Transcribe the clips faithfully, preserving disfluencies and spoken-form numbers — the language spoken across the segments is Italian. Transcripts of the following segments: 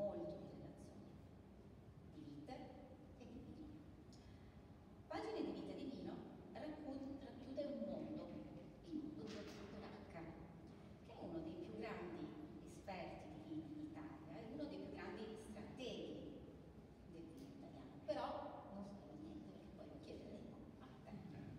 molto di relazioni, di vite e di vino. Pagine di vita e di vino racchiude un mondo, il mondo di Alfredo Racca, che è uno dei più grandi esperti di vino in Italia, è uno dei più grandi strateghi del vino italiano, però non svelo niente perché poi lo chiederemo a te.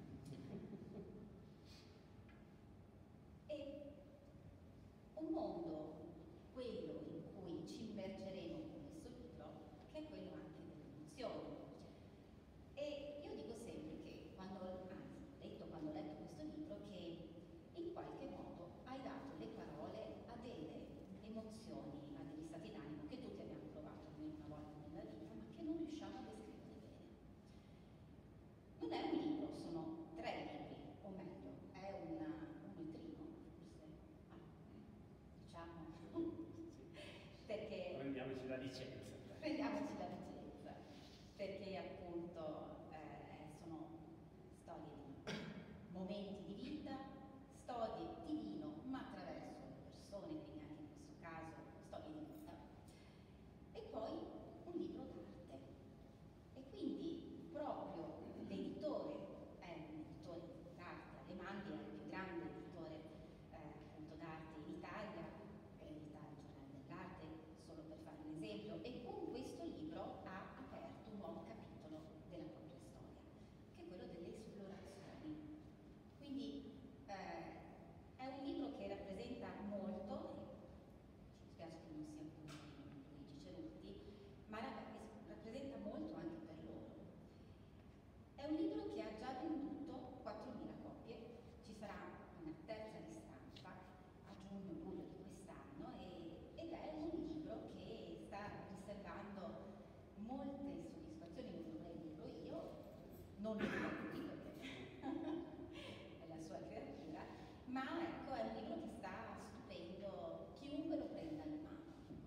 E un mondo, quello in cui ci immergeremo con questo libro, che è quello anche delle emozioni. E io dico sempre che, quando, anzi, ho detto quando ho letto questo libro, che in qualche modo hai dato le parole a delle emozioni, a degli stati d'animo che tutti abbiamo provato almeno una volta nella vita, ma che non riusciamo a descrivere bene. Non è un libro, sono tre libri, o meglio, è una, un litrino, forse, ah, diciamo, perché... Prendiamoci la licenza. Prendiamoci la licenza, perché appunto eh, sono storie di momenti di vita, storie di vino, ma attraverso le persone, quindi anche in questo caso storie di vita, e poi un libro d'arte. E quindi proprio l'editore è un editore d'arte, Alemandi è il più grande editore eh, appunto d'arte in Italia, per editare il Giornale dell'Arte, solo per fare un esempio, e con questo libro ha aperto un nuovo capitolo della propria storia, che è quello delle esplorazioni. Quindi eh, è un libro che rappresenta molto, e ci dispiace che non sia con Luigi Cerutti, ma rappresenta molto anche per loro. È un libro che ha già venduto quattromila copie, ci sarà una terza ristampa a giugno-luglio di quest'anno ed è un libro che sta riservando molte soddisfazioni, non dovrei dirlo io, non lo dico perché è la sua creatura, ma ecco, è un libro che sta stupendo chiunque lo prenda in mano.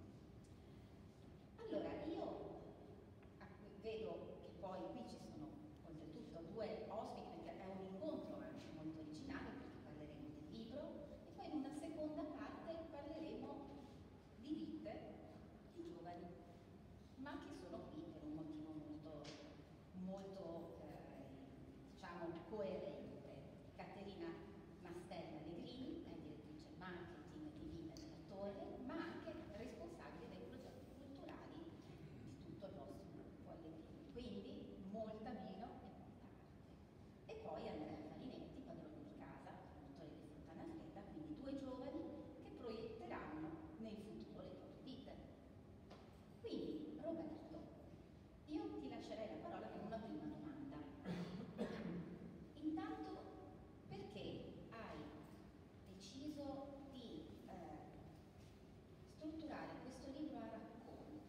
Allora, io vedo che poi qui ci sono oltretutto due ospiti, perché è un incontro anche molto originale, perché parleremo del libro e poi in una seconda parte parleremo di vite di giovani, ma che sono qui per un motivo molto, molto eh, diciamo, coerente. Caterina Mastella Negrini è direttrice marketing di Vita e dell'attore, ma anche responsabile dei progetti culturali di tutto il nostro gruppo Allegrini. Quindi molta vino e molta arte. E poi Andrea Farinetti, padrone di casa, promotore di Fontana Fredda, quindi due giovani che proietteranno nel futuro le proprie vite. Quindi, Roberto, io ti lascerei la parola con una prima domanda. Intanto, perché hai deciso di eh, strutturare questo libro a racconti?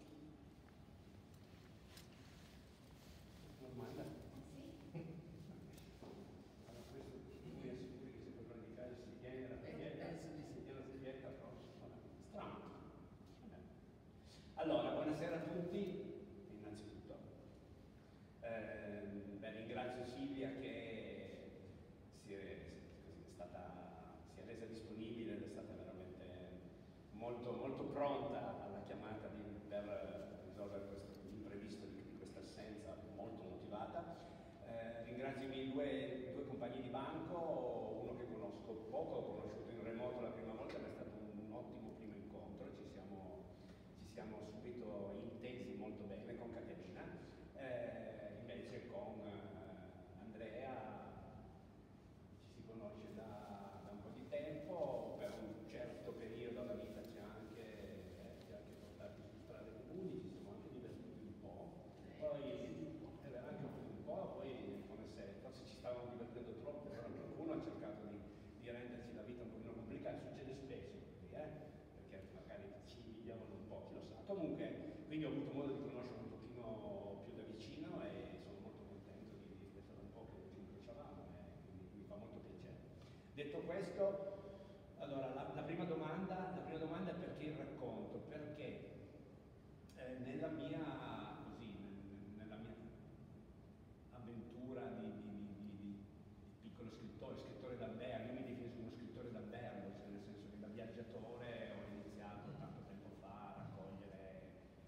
Domanda? Sì. Allora, questo mi assicuri che se per praticare si tiene la taglietta, si tiene la taglietta, però strano. Allora, buonasera a tutti, innanzitutto. Eh, beh, ringrazio Silvia che si è, così, è stata, si è resa disponibile ed è stata veramente molto, molto pronta alla chiamata di, per risolvere questo imprevisto di, di questa assenza, molto motivata. Eh, ringrazio i miei due, due compagni di banco, uno che conosco poco, ho conosciuto in remoto la prima volta, ma è stato un, un ottimo primo incontro, ci siamo, ci siamo subito intesi molto bene con Caterina, eh, invece con eh, Andrea ci si conosce da, da un po' di tempo, per un certo periodo la vita ci ha anche, eh, ci ha anche portati su strade comuni, ci siamo anche divertiti un po', poi eh, anche un po', poi come se forse ci stavamo divertendo troppo, però qualcuno ha cercato di, di renderci la vita un pochino complicata, succede spesso così, eh? Perché magari ci invidiavano un po', chi lo sa. Comunque, quindi ho avuto modo di conoscere un pochino più da vicino e sono molto contento di, di essere un po' che ci incrociavamo e quindi mi fa molto piacere. Detto questo, allora la, la, prima, domanda, la prima domanda è perché il racconto? Perché eh, nella mia, così, nella mia avventura di, di, di, di, di piccolo scrittore, scrittore d'albergo, io mi definisco uno scrittore d'albergo, cioè nel senso che da viaggiatore ho iniziato tanto tempo fa a raccogliere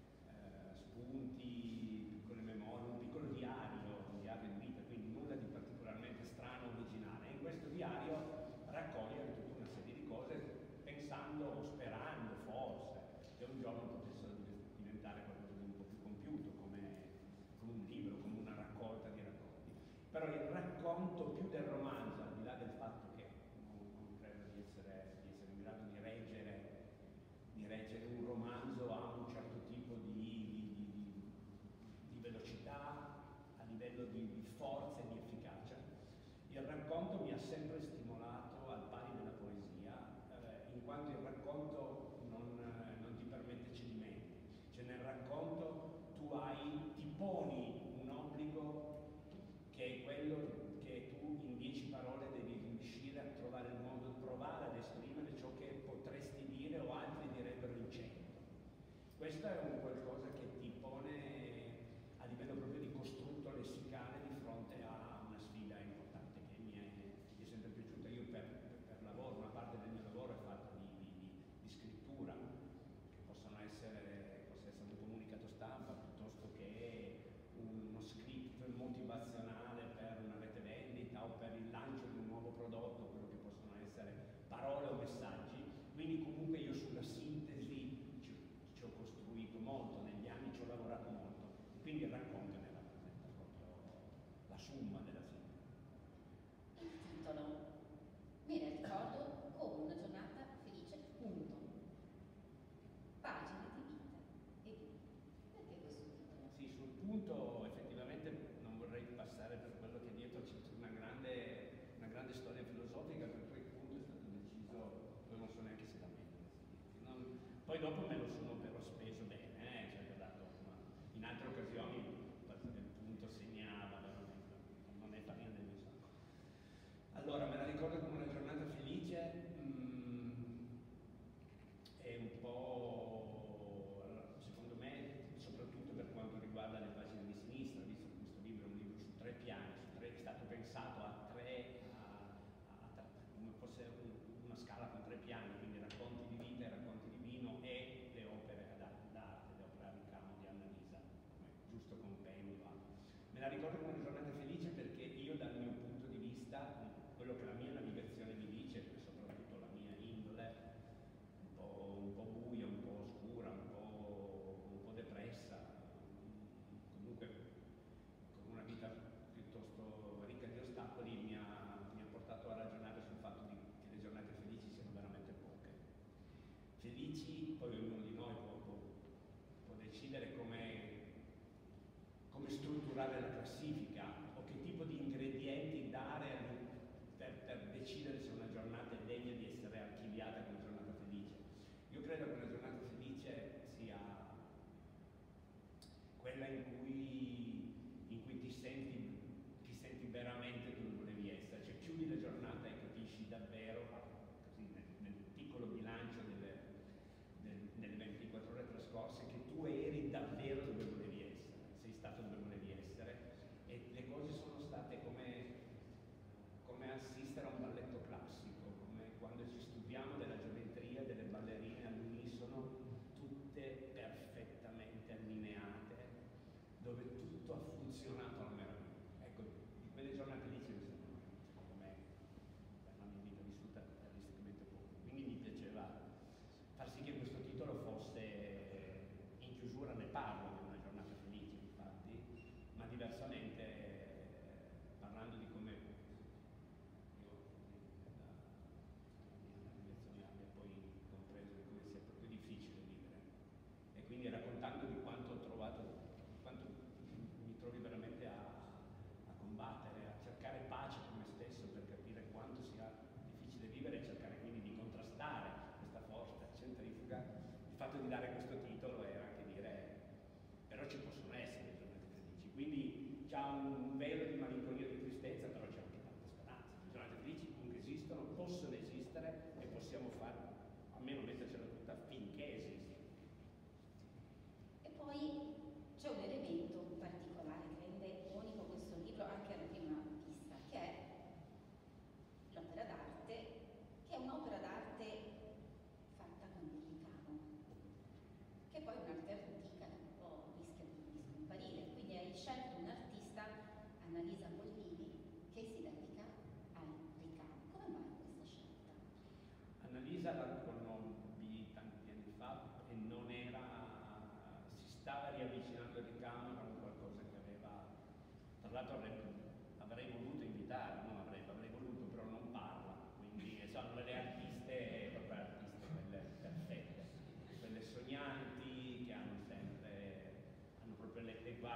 Però il racconto più del romanzo, al di là del fatto che non, non credo di essere, di essere in grado di reggere, di reggere un romanzo a un certo tipo di, di, di, di velocità, a livello di, di forza e di efficacia, il racconto mi ha sempre stimolato al pari della poesia, eh, in quanto il racconto non, eh, non ti permette cedimenti. Cioè nel racconto tu hai, ti poni un obbligo che è quello che tu in dieci parole devi riuscire a trovare il modo di provare ad esprimere ciò che potresti dire o altri direbbero in cento. Questo è un qualcosa che ti pone a livello proprio di costrutto lessicale di fronte a una sfida importante che mi è, mi è sempre piaciuta. Io per, per lavoro, una parte del mio lavoro è fatta di, di, di scrittura, che possono essere, possa essere un comunicato stampa piuttosto che uno script motivazionale per una rete vendita o per il lancio di un nuovo prodotto, quello che possono essere parole o messaggi. Quindi comunque io sulla sintesi ci, ci ho costruito molto, negli anni ci ho lavorato molto, quindi il racconto ne rappresenta proprio la summa della sintesi. Il titolo me ne ricordo come una giornata felice, punto. Pagine di vita e vita. Perché questo titolo? Sì, sul punto effettivamente non vorrei passare per quello che dietro c'è una grande, una grande storia filosofica, per cui il punto è stato deciso, poi non so neanche se da me. Non, poi dopo me lo sono però speso bene, eh, cioè, ho dato una, in altre occasioni il punto segnava veramente, non è farina del mio sacco. Allora, me la ricordo come una giornata felice, mm, è un po', secondo me, soprattutto per quanto riguarda le pagine di sinistra, visto che questo libro è un libro su tre piani, su tre, è stato pensato a tre, a, a, a, come fosse un, una scala con tre piani, quindi racconti di vita, racconti di vino e le opere d'arte, le opere a ricamo di Annalisa, come giusto compendio. Me la ricordo come una giornata felice perché io dal mio punto di vista, quello che la mia navigazione mi dice, e soprattutto la mia indole, un po', un po' buia, un po' oscura, un po', un po' depressa, comunque con una vita piuttosto ricca di ostacoli, mi ha, mi ha portato a ragionare sul fatto di, che le giornate felici siano veramente poche. Felici, poi ognuno di noi può, può, può decidere come, come strutturare la classifica o che tipo di ingredienti dare per, per decidere se una giornata è degna di essere archiviata come giornata felice. Io credo che una giornata felice sia quella in cui, in cui ti, senti, ti senti veramente dove volevi essere, cioè chiudi la giornata e capisci davvero, così nel, nel piccolo bilancio delle, del, delle ventiquattro ore trascorse, che tu eri davvero dove volevi essere, sei stato dove volevi essere e le cose sono state come, come assistere a un balletto classico, come quando ci stupiamo della geometria delle ballerine all'unisono, tutte perfettamente allineate, dove tutto ha funzionato alla meraviglia. Ecco, di quelle giornate lì ce ne sono, secondo me, per la mia vita vissuta realisticamente poco. Quindi mi piaceva far sì che questo titolo fosse, in chiusura ne parlo di una giornata felice, infatti, ma diversamente, parlando di come io, da, la mia navigazione abbia poi compreso di come sia proprio difficile vivere. E quindi raccontando di quanto ho trovato, quanto mi trovi veramente a, a combattere, a cercare pace con me stesso per capire quanto sia difficile vivere e cercare quindi di contrastare questa forza centrifuga. Il fatto di dare questo titolo era anche dire però ci possono essere giornate felici, quindi c'è un velo di malinconia e di tristezza, però c'è anche tanta speranza. Le giornate felici comunque esistono, possono esistere e possiamo fare, almeno mettercela tutta finché esistono. E poi c'è un elemento particolare che rende unico questo libro anche alla prima vista, che è l'opera d'arte, che è un'opera d'arte fatta con il ricamo, che poi è un'arte antica che un po' rischia di, di scomparire. Quindi hai scelto un'artista, Annalisa Pollini, che si dedica al ricamo. Come mai questa scelta? Annalisa la conobbi tanti anni fa e non era, si stava riavvicinando al ricamo, era un qualcosa che aveva, tra l'altro avrei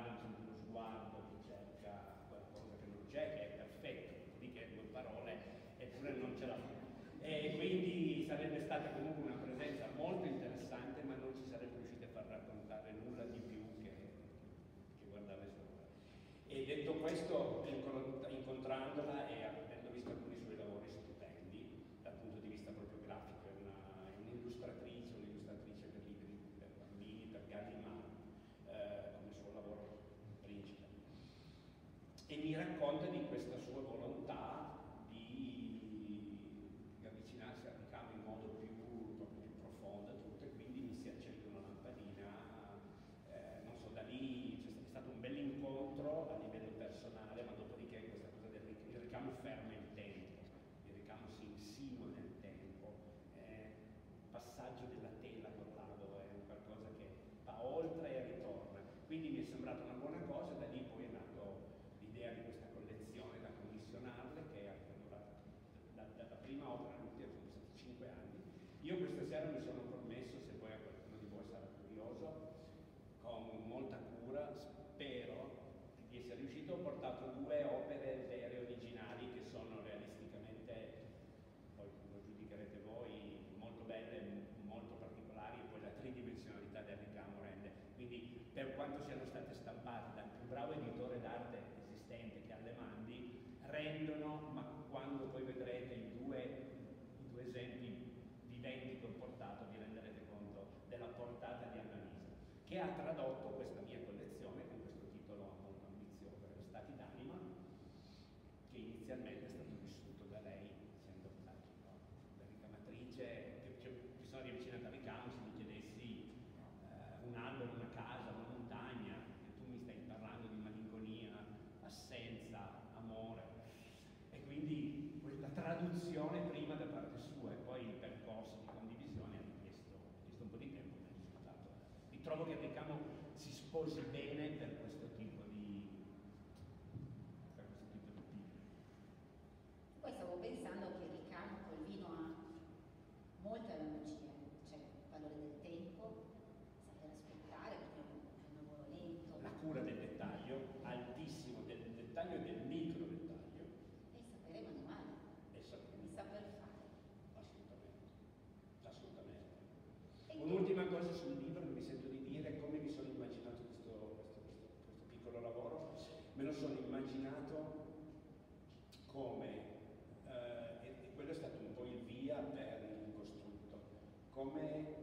guarda, mi sento uno sguardo che cerca qualcosa che non c'è, che è perfetto, dopodiché due parole, eppure non ce la fa. E quindi sarebbe stata comunque una presenza molto interessante, ma non ci sarebbe riusciti a far raccontare nulla di più che, che guardare sopra. E detto questo, incontrandola e avendo visto alcuni suoi lavori stupendi, dal punto di vista proprio grafico, è una- è un'illustratrice, un'illustratrice per libri per bambini, per Gallimard, eh, come suo lavoro principe. E mi racconta di questa sua volontà di, di avvicinarsi al ricamo in modo più, proprio più profondo a tutto, e quindi mi si accende una lampadina, eh, non so, da lì c'è stato un bel incontro a livello personale, ma dopodiché questa cosa del ric- il ricamo ferma il tempo, il ricamo si insinua nel tempo, eh, passaggio della tela con l'ago è qualcosa che va oltre e ritorna. Quindi mi è sembrata una buona cosa, da lì poi è nato l'idea di questa collezione da commissionarle, che è durata da- dalla prima opera all'ultima, sono stati cinque anni. Io questa sera mi sono promesso, se poi a qualcuno di voi sarà curioso, con molta cura, spero di essere riuscito. Ho portato due opere vere originali che sono realisticamente, poi lo giudicherete voi, molto belle, molto particolari, e poi la tridimensionalità del ricamo rende. Quindi per quanto siano state stampate dal più bravo editore d'arte esistente che ha le mani, rendono, ma quando poi vedrete i due, i due esempi viventi che ho portato vi renderete conto della portata di Annalisa, che ha tradotto questa mia collezione con questo titolo molto ambizioso, Le Stati d'anima, che inizialmente è stato vissuto da lei, essendo la, la ricamatrice, che, che mi sono riavvicinata al ricamo. Se mi chiedessi eh, un albero, una casa, una montagna, e tu mi stai parlando di malinconia, assenza, amore, e quindi la traduzione prima da parte sua e poi il percorso di condivisione ha richiesto, ha richiesto un po' di tempo, ma il risultato è. Trovo che il ricamo si sposi bene per questo tipo di per questo tipo di libri. Poi stavo pensando che il ricamo col vino ha molte analogie, cioè il valore del tempo, saper aspettare perché è un, è un lavoro lento. La cura del dettaglio, altissimo del dettaglio e del micro dettaglio. E il sapere manuale, E sapere. il saper fare. Assolutamente, assolutamente. E Un'ultima cosa sul libro che mi sento di dire, come mi sono immaginato questo, questo, questo, questo piccolo lavoro. Me lo sono immaginato come, eh, e, e quello è stato un po' il via per il costrutto, come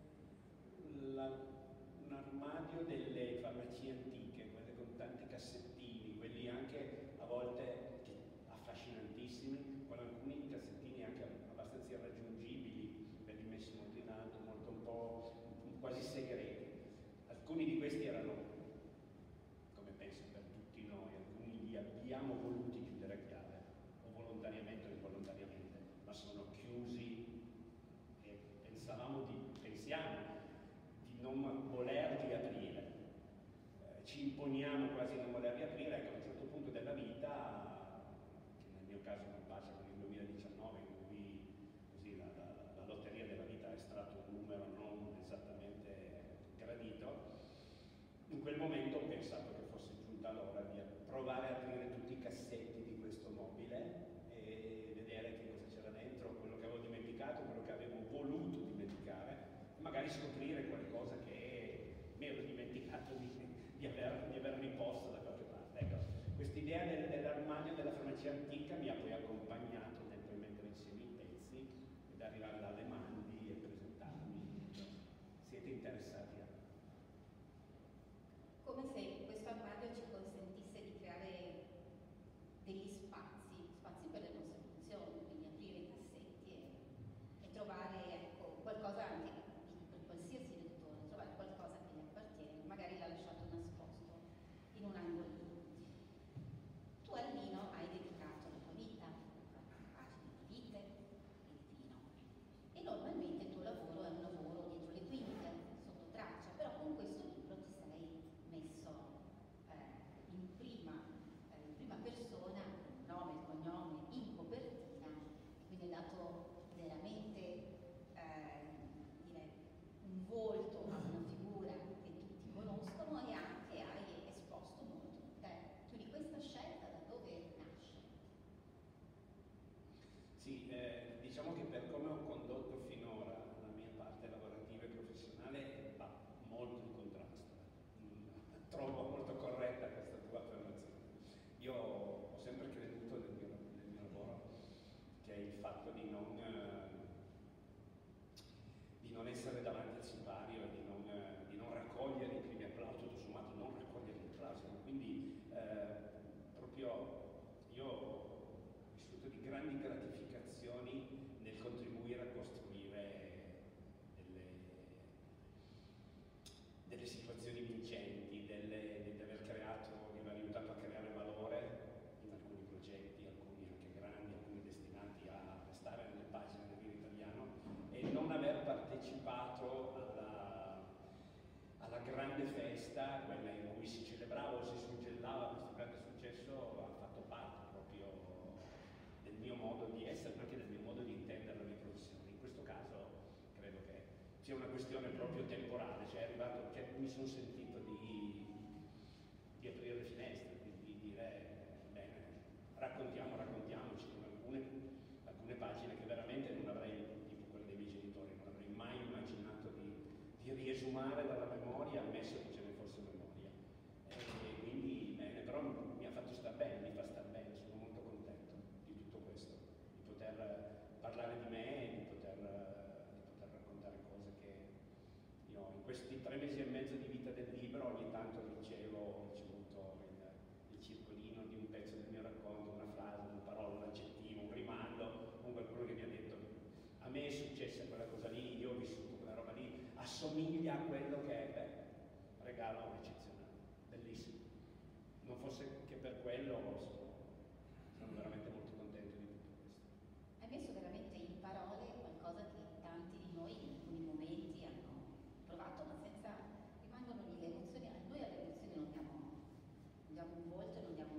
la, un armadio delle farmacie antiche, quelle con tanti cassettini, quelli anche a volte affascinantissimi, con alcuni cassettini anche abbastanza irraggiungibili, belli messi molto in alto, molto un po' quasi segreti. Alcuni di questi erano, come penso per tutti noi, alcuni li abbiamo voluti chiudere a chiave, o volontariamente o involontariamente, ma sono chiusi e pensavamo di, pensiamo di non volerli aprire. Eh, ci imponiamo quasi di non volerli aprire, ecco, a un certo punto della vita, che nel mio caso non passa con il duemiladiciannove, in cui così, la, la, la lotteria della vita ha estratto un numero non esattamente gradito, in quel momento ho pensato che fosse giunta l'ora di provare a aprire tutti i cassetti di questo mobile e vedere che cosa c'era dentro, quello che avevo dimenticato, quello che avevo voluto dimenticare, e magari scoprire qualcosa che mi ero dimenticato di, di, aver, di aver riposto da qualche parte. Ecco, quest'idea del, dell'armadio della farmacia antica mi ha poi accompagnato nel poi mettere insieme i pezzi ed arrivare dalle mandi e presentarmi. Siete interessati a... come se questo armadio ci consentisse di creare degli spazi, spazi per le nostre funzioni, quindi aprire i cassetti e, e trovare, ecco, qualcosa anche per qualsiasi lettore, trovare qualcosa che gli appartiene, magari l'ha lasciato nascosto in un angolino. Tu al vino hai dedicato la tua vita, proprio temporale, cioè è arrivato, cioè, mi sono sentito di, di aprire le finestre, di, di dire, bene, raccontiamo, raccontiamoci con alcune, alcune pagine che veramente non avrei, tipo quelle dei miei genitori, non avrei mai immaginato di, di riesumare dalla memoria, ammesso che ce ne fosse memoria. E quindi, bene, però mi ha fatto star bene, mi fa star bene, sono molto contento di tutto questo, di poter parlare di me e di poter, di poter raccontare cose che io in questi tre mesi e mezzo di vita del libro ogni tanto ricevo, ho ricevuto il, il circolino di un pezzo del mio racconto, una frase, una parola, un aggettivo, un rimando, con qualcuno che mi ha detto a me è successa quella cosa lì, io ho vissuto quella roba lì, assomiglia a quello che è, beh, regalo eccezionale, bellissimo. Non fosse che per quello sono, sono veramente molto contento di tutto questo. Hai messo veramente in parole qualcosa che tanti di noi in alcuni momenti hanno provato, ma senza, rimangono lì le emozioni. Noi alle emozioni non diamo, non diamo un volto e non, diamo,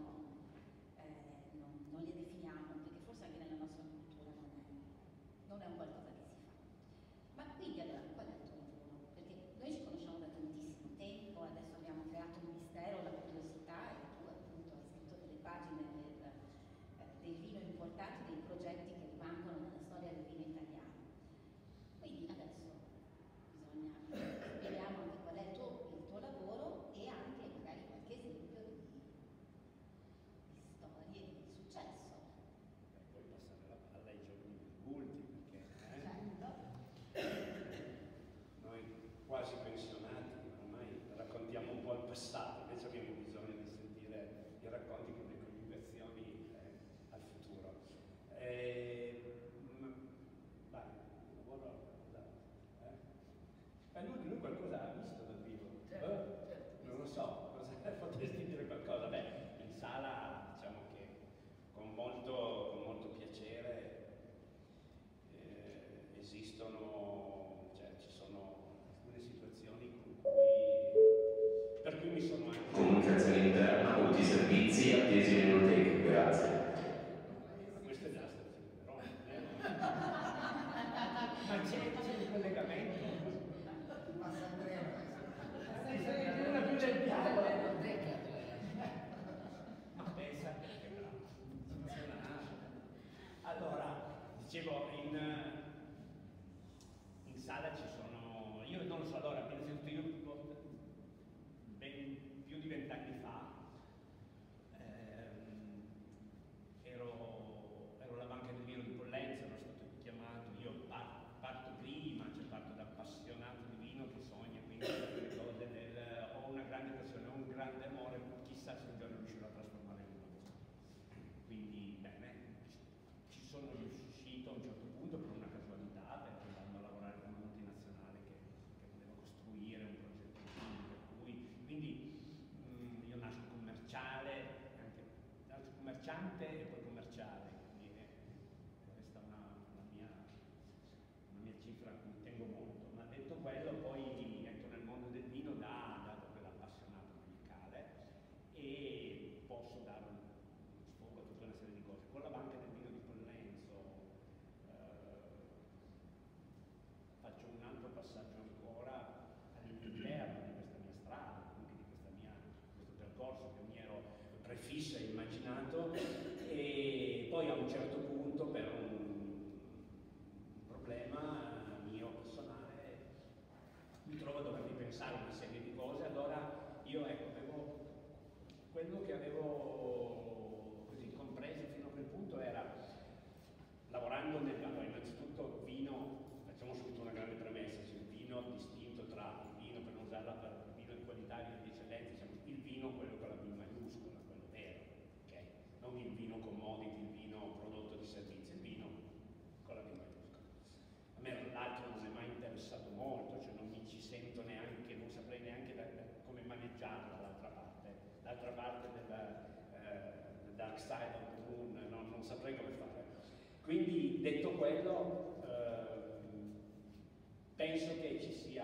eh, non, non le definiamo, perché forse anche nella nostra cultura non è, non è un qualcosa che si fa. Ma quindi allora, qual è il tuo lavoro? Perché noi ci conosciamo da tantissimo tempo, adesso abbiamo creato un mistero, la curiosità, e tu appunto hai scritto delle pagine del, eh, del vino importanti, dei progetti che rimangono nella storia del vino italiano. Quindi adesso bisogna, vediamo anche qual è il tuo, il tuo lavoro e anche magari qualche esempio di, di storie di successo. E poi passare la palla ai giovani adulti, perché eh? Certo. Noi quasi pensionati ormai raccontiamo un po' il passato, invece abbiamo bisogno di sentire i racconti con le coniugazioni eh, al futuro. E, ma, vai, lavoro, eh? Eh, lui, lui qualcosa ha visto dal vivo? Certo, Eh? certo. Non lo so, cosa, potresti dire qualcosa? Beh, in sala diciamo che con molto, con molto piacere eh, esistono, cioè ci sono alcune situazioni con cui, per cui mi sono anche... Comunicazione interna, multiservizi, attesi in enoteca, grazie. Questo è già la stazione di Roma. Ma c'è, c'è il collegamento. Passa Andrea. Sei una più del piano. Ma pensa che bravo, funziona. Allora, dicevo, in, in sala ci sono, io non lo so, allora, innanzitutto io ben, più di vent'anni fa ehm, ero, ero alla Banca del Vino di Pollenza, ero stato chiamato, io parto, parto prima, cioè parto da appassionato di vino che sogna, quindi le cose del, ho una grande passione, ho un grande amore, chissà se un giorno riuscirò a trasformare in una cosa. Quindi bene, ci sono riuscito a un certo punto per una casualità, perché andando a lavorare con una multinazionale che, che voleva costruire un progetto di vino, per cui, quindi mh, io nasco commerciale, anche, nasco commerciante e poi commerciale, quindi è, questa è una, una, mia, una mia cifra a cui tengo molto. Ma detto quello, poi entro nel mondo del vino da, da quell'appassionato radicale e posso dare un sfogo a tutta una serie di cose. Con la Banca del Vino di Pollenzo eh, faccio un altro passaggio ancora all'interno di questa mia strada, quindi di questa mia, questo percorso che mi ero prefisso e immaginato, e poi a un certo punto per un, un problema mio personale mi trovo a dover ripensare una serie di cose. Allora io ecco, avevo quello che avevo così compreso fino a quel punto era, lavorando nel, allora, innanzitutto vino, facciamo subito una grande premessa, cioè il vino distinto tra il vino, per non usarla per il vino di qualità e di eccellenza, diciamo, il vino quello con la V maiuscola, quello vero, ok? Non il vino commodity, il vino prodotto di servizio, il vino con la V maiuscola. A me l'altro non è mai interessato molto, cioè non mi ci sento neanche, non saprei neanche da, da, come maneggiarla dall'altra parte, l'altra parte della, eh, del dark side of the moon, no, non saprei come fare. Quindi detto quello, ehm, penso che ci sia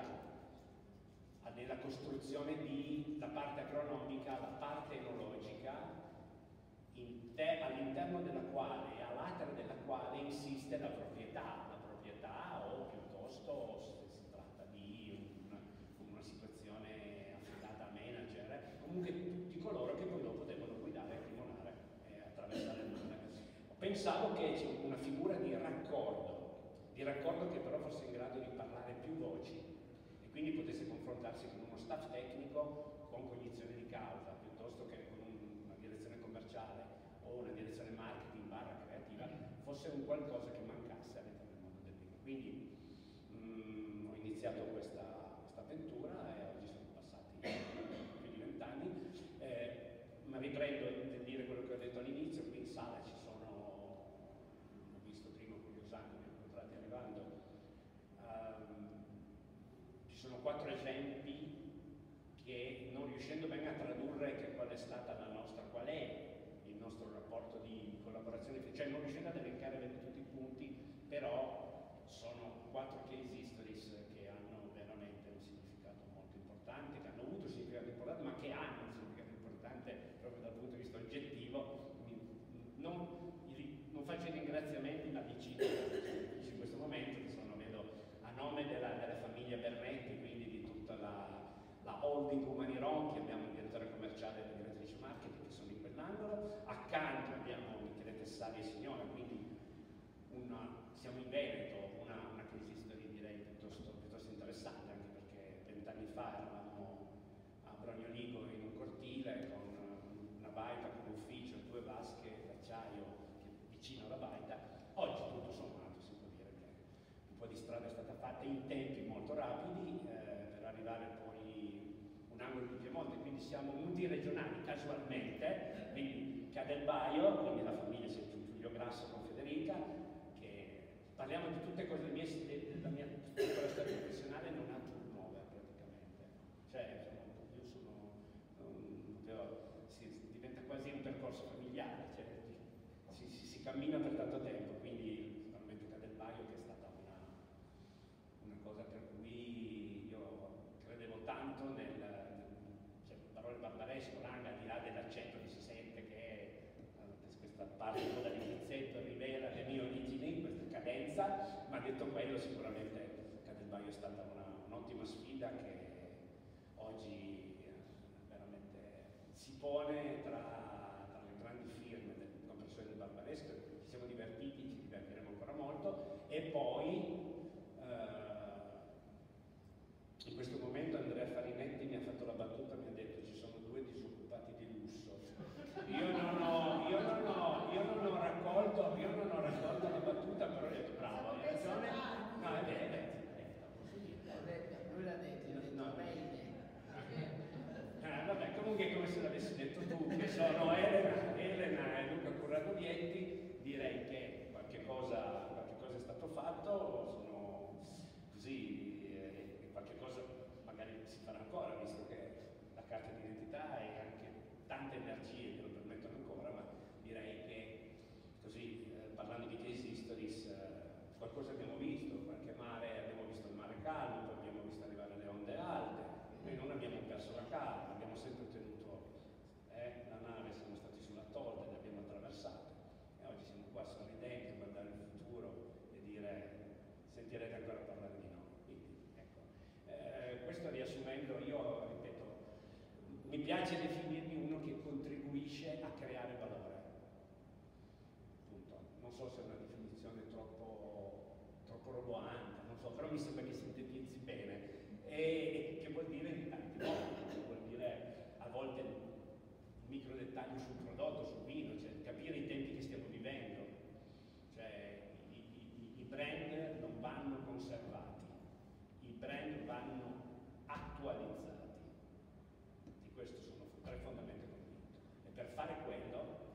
nella costruzione di la parte agronomica, la parte enologica, all'interno della quale, a latere della quale insiste la proprietà, la proprietà o piuttosto se si tratta di un pensavo che c'è una figura di raccordo, di raccordo che però fosse in grado di parlare più voci e quindi potesse confrontarsi con uno staff tecnico con cognizione di causa, piuttosto che con un, una direzione commerciale o una direzione marketing barra creativa, fosse un qualcosa che mancasse all'interno del mondo del vino. Quindi mh, ho iniziato questa, questa avventura e oggi sono passati più di vent'anni, eh, ma riprendo nel dire quello che ho detto all'inizio. Qui in sala ci sono, ho visto prima curiosando, mi ho incontrati arrivando, um, ci sono quattro esempi che, non riuscendo bene a tradurre che qual è stata la nostra, qual è il nostro rapporto di collaborazione, cioè non riuscendo ad elencare bene tutti i punti, però sono quattro case histories che hanno veramente un significato molto importante, che hanno avuto un significato importante, ma che hanno un significato importante proprio dal punto di vista oggettivo. Non, non faccio i ringraziamenti, ma li cito in questo momento, che sono, vedo, a nome della, della famiglia Bernetti, quindi di tutta la, la holding Umaniron, che abbiamo il direttore commerciale e la direttrice marketing che sono in quell'angolo, accanto abbiamo Michele Tessari e Signora, quindi una, siamo in Veneto, una, una case history direi piuttosto, piuttosto interessante, anche perché vent'anni fa eravamo a Brognoligo in un cortile con una baita come ufficio, due vasche d'acciaio vicino alla baita. Oggi tutto sommato si può dire che un po' di strada è stata fatta in tempi molto rapidi eh, per arrivare poi un angolo di Piemonte, quindi siamo multiregionali casualmente, quindi Cadelbaio, quindi la famiglia c'è Giulio Grasso con Federica, che parliamo di tutte cose, mie, la mia piccola storia professionale non ha turnover praticamente, cioè sono, io sono, um, proprio, si, diventa quasi un percorso familiare, cioè, si, si, si cammina per tanto tempo, quindi sicuramente Cadelbaio che è stata una, una cosa per cui io credevo tanto nel, cioè, parole barbaresco, l'anga, al di là dell'accento che si sente, che è questa parte dall'inizietto rivela le mie origini, questa cadenza, ma detto quello sicuramente Cadelbaio è stata un'ottima sfida che oggi veramente si pone tra, tra le grandi firme del compressore del barbaresco. Ci siamo divertiti, ci divertiremo ancora molto e poi eh, in questo momento Andrea Farinetti mi ha fatto la battuta, mi ha detto ci sono due disoccupati di lusso. Io non ho, io non ho, io non ho raccolto, io non ho raccolto la battuta, però ho detto bravo, hai ragione. No, è vero, è vero, posso dire. Lui l'ha detto, l'ha detto No. bene. Eh, vabbè, comunque come se l'avessi detto tu, che sono Elena, Elena e Luca Corrado Vietti, direi che qualche cosa, qualche cosa è stato fatto, sono così, eh, qualche cosa magari si farà ancora, visto che la carta d'identità e anche tante energie che lo permettono ancora, ma direi che così, eh, parlando di case histories, eh, qualcosa abbiamo visto, qualche mare, abbiamo visto il mare calmo, poi abbiamo visto arrivare le onde alte, noi non abbiamo perso la calma, abbiamo sempre tenuto eh, la nave, siamo stati sulla tolda e l'abbiamo attraversata e oggi siamo qua sorridenti a guardare il futuro e dire sentirete ancora parlare di noi. Quindi, ecco. eh, questo riassumendo, io ripeto, mi piace definirmi uno che contribuisce a creare valore. Punto. Non so se è una definizione troppo, troppo roboante, non so, però mi sembra che sintetizzi bene. E che vuol dire in tanti modi, vuol dire a volte il micro dettaglio sul prodotto, sul vino, cioè capire i tempi che stiamo vivendo, cioè i, i, i brand non vanno conservati, i brand vanno attualizzati, di questo sono tre fondamenti convinto, e per fare quello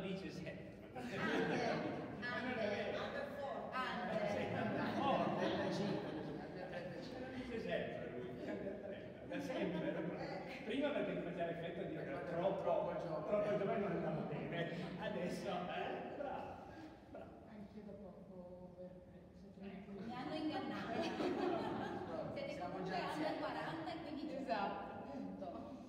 dice sempre. Ande, Ma non è vero. ande, Oh, trentacinque, lo dice sempre lui, da sempre. Prima perché mi faceva l'effetto di dire troppo, Troppo giovane. troppo giovane non andava bene. Adesso, eh, bravo, bravo. Anche da poco overprezzo. mi hanno ingannato. Siete Siamo comunque già under anziani. quaranta e quindi Esatto. punto.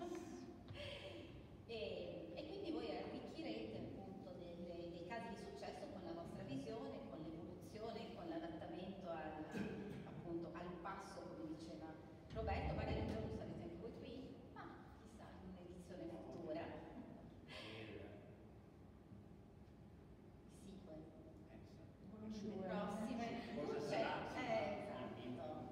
E, e quindi voi arricchirete appunto delle- dei casi di successo con la vostra visione, con l'evoluzione, con l'adattamento al, appunto, al passo, come diceva Roberto. Magari un giorno sarete anche voi qui, ma chissà, in un'edizione futura. Sequel. Le prossime. Cosa Cioè, sarà? eh, esatto.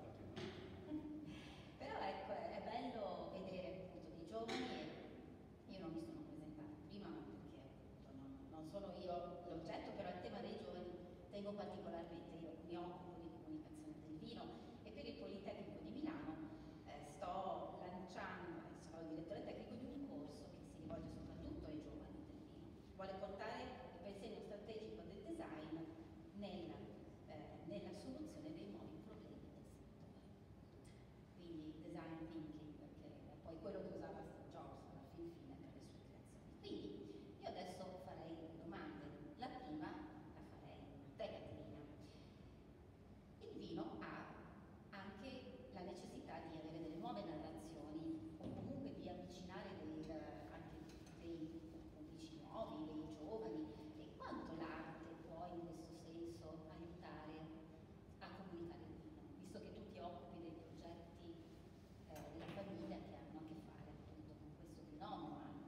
Però ecco, è bello vedere appunto dei giovani e io non mi sono presentata prima perché appunto non, non sono io l'oggetto, però il tema dei giovani tengo particolarmente, io mi occupo di comunicazione del vino e per il Politecnico di Milano eh, sto lanciando, eh, sono il direttore tecnico di un corso che si rivolge soprattutto ai giovani del vino, vuole portare il pensiero strategico del design nella, eh, nella soluzione dei nuovi problemi del settore. Quindi design thinking, perché è poi quello che usava Steve Jobs alla fin fine per le sue creazioni. Quindi io adesso farei delle domande. La prima la farei a te, Caterina. Il vino ha anche la necessità di avere delle nuove narrazioni o comunque di avvicinare dei, eh, anche dei pubblici nuovi, dei giovani, e quanto l'arte può in questo senso aiutare a comunicare il vino, visto che tu ti occupi dei progetti eh, della famiglia che hanno a che fare appunto con questo fenomeno anche.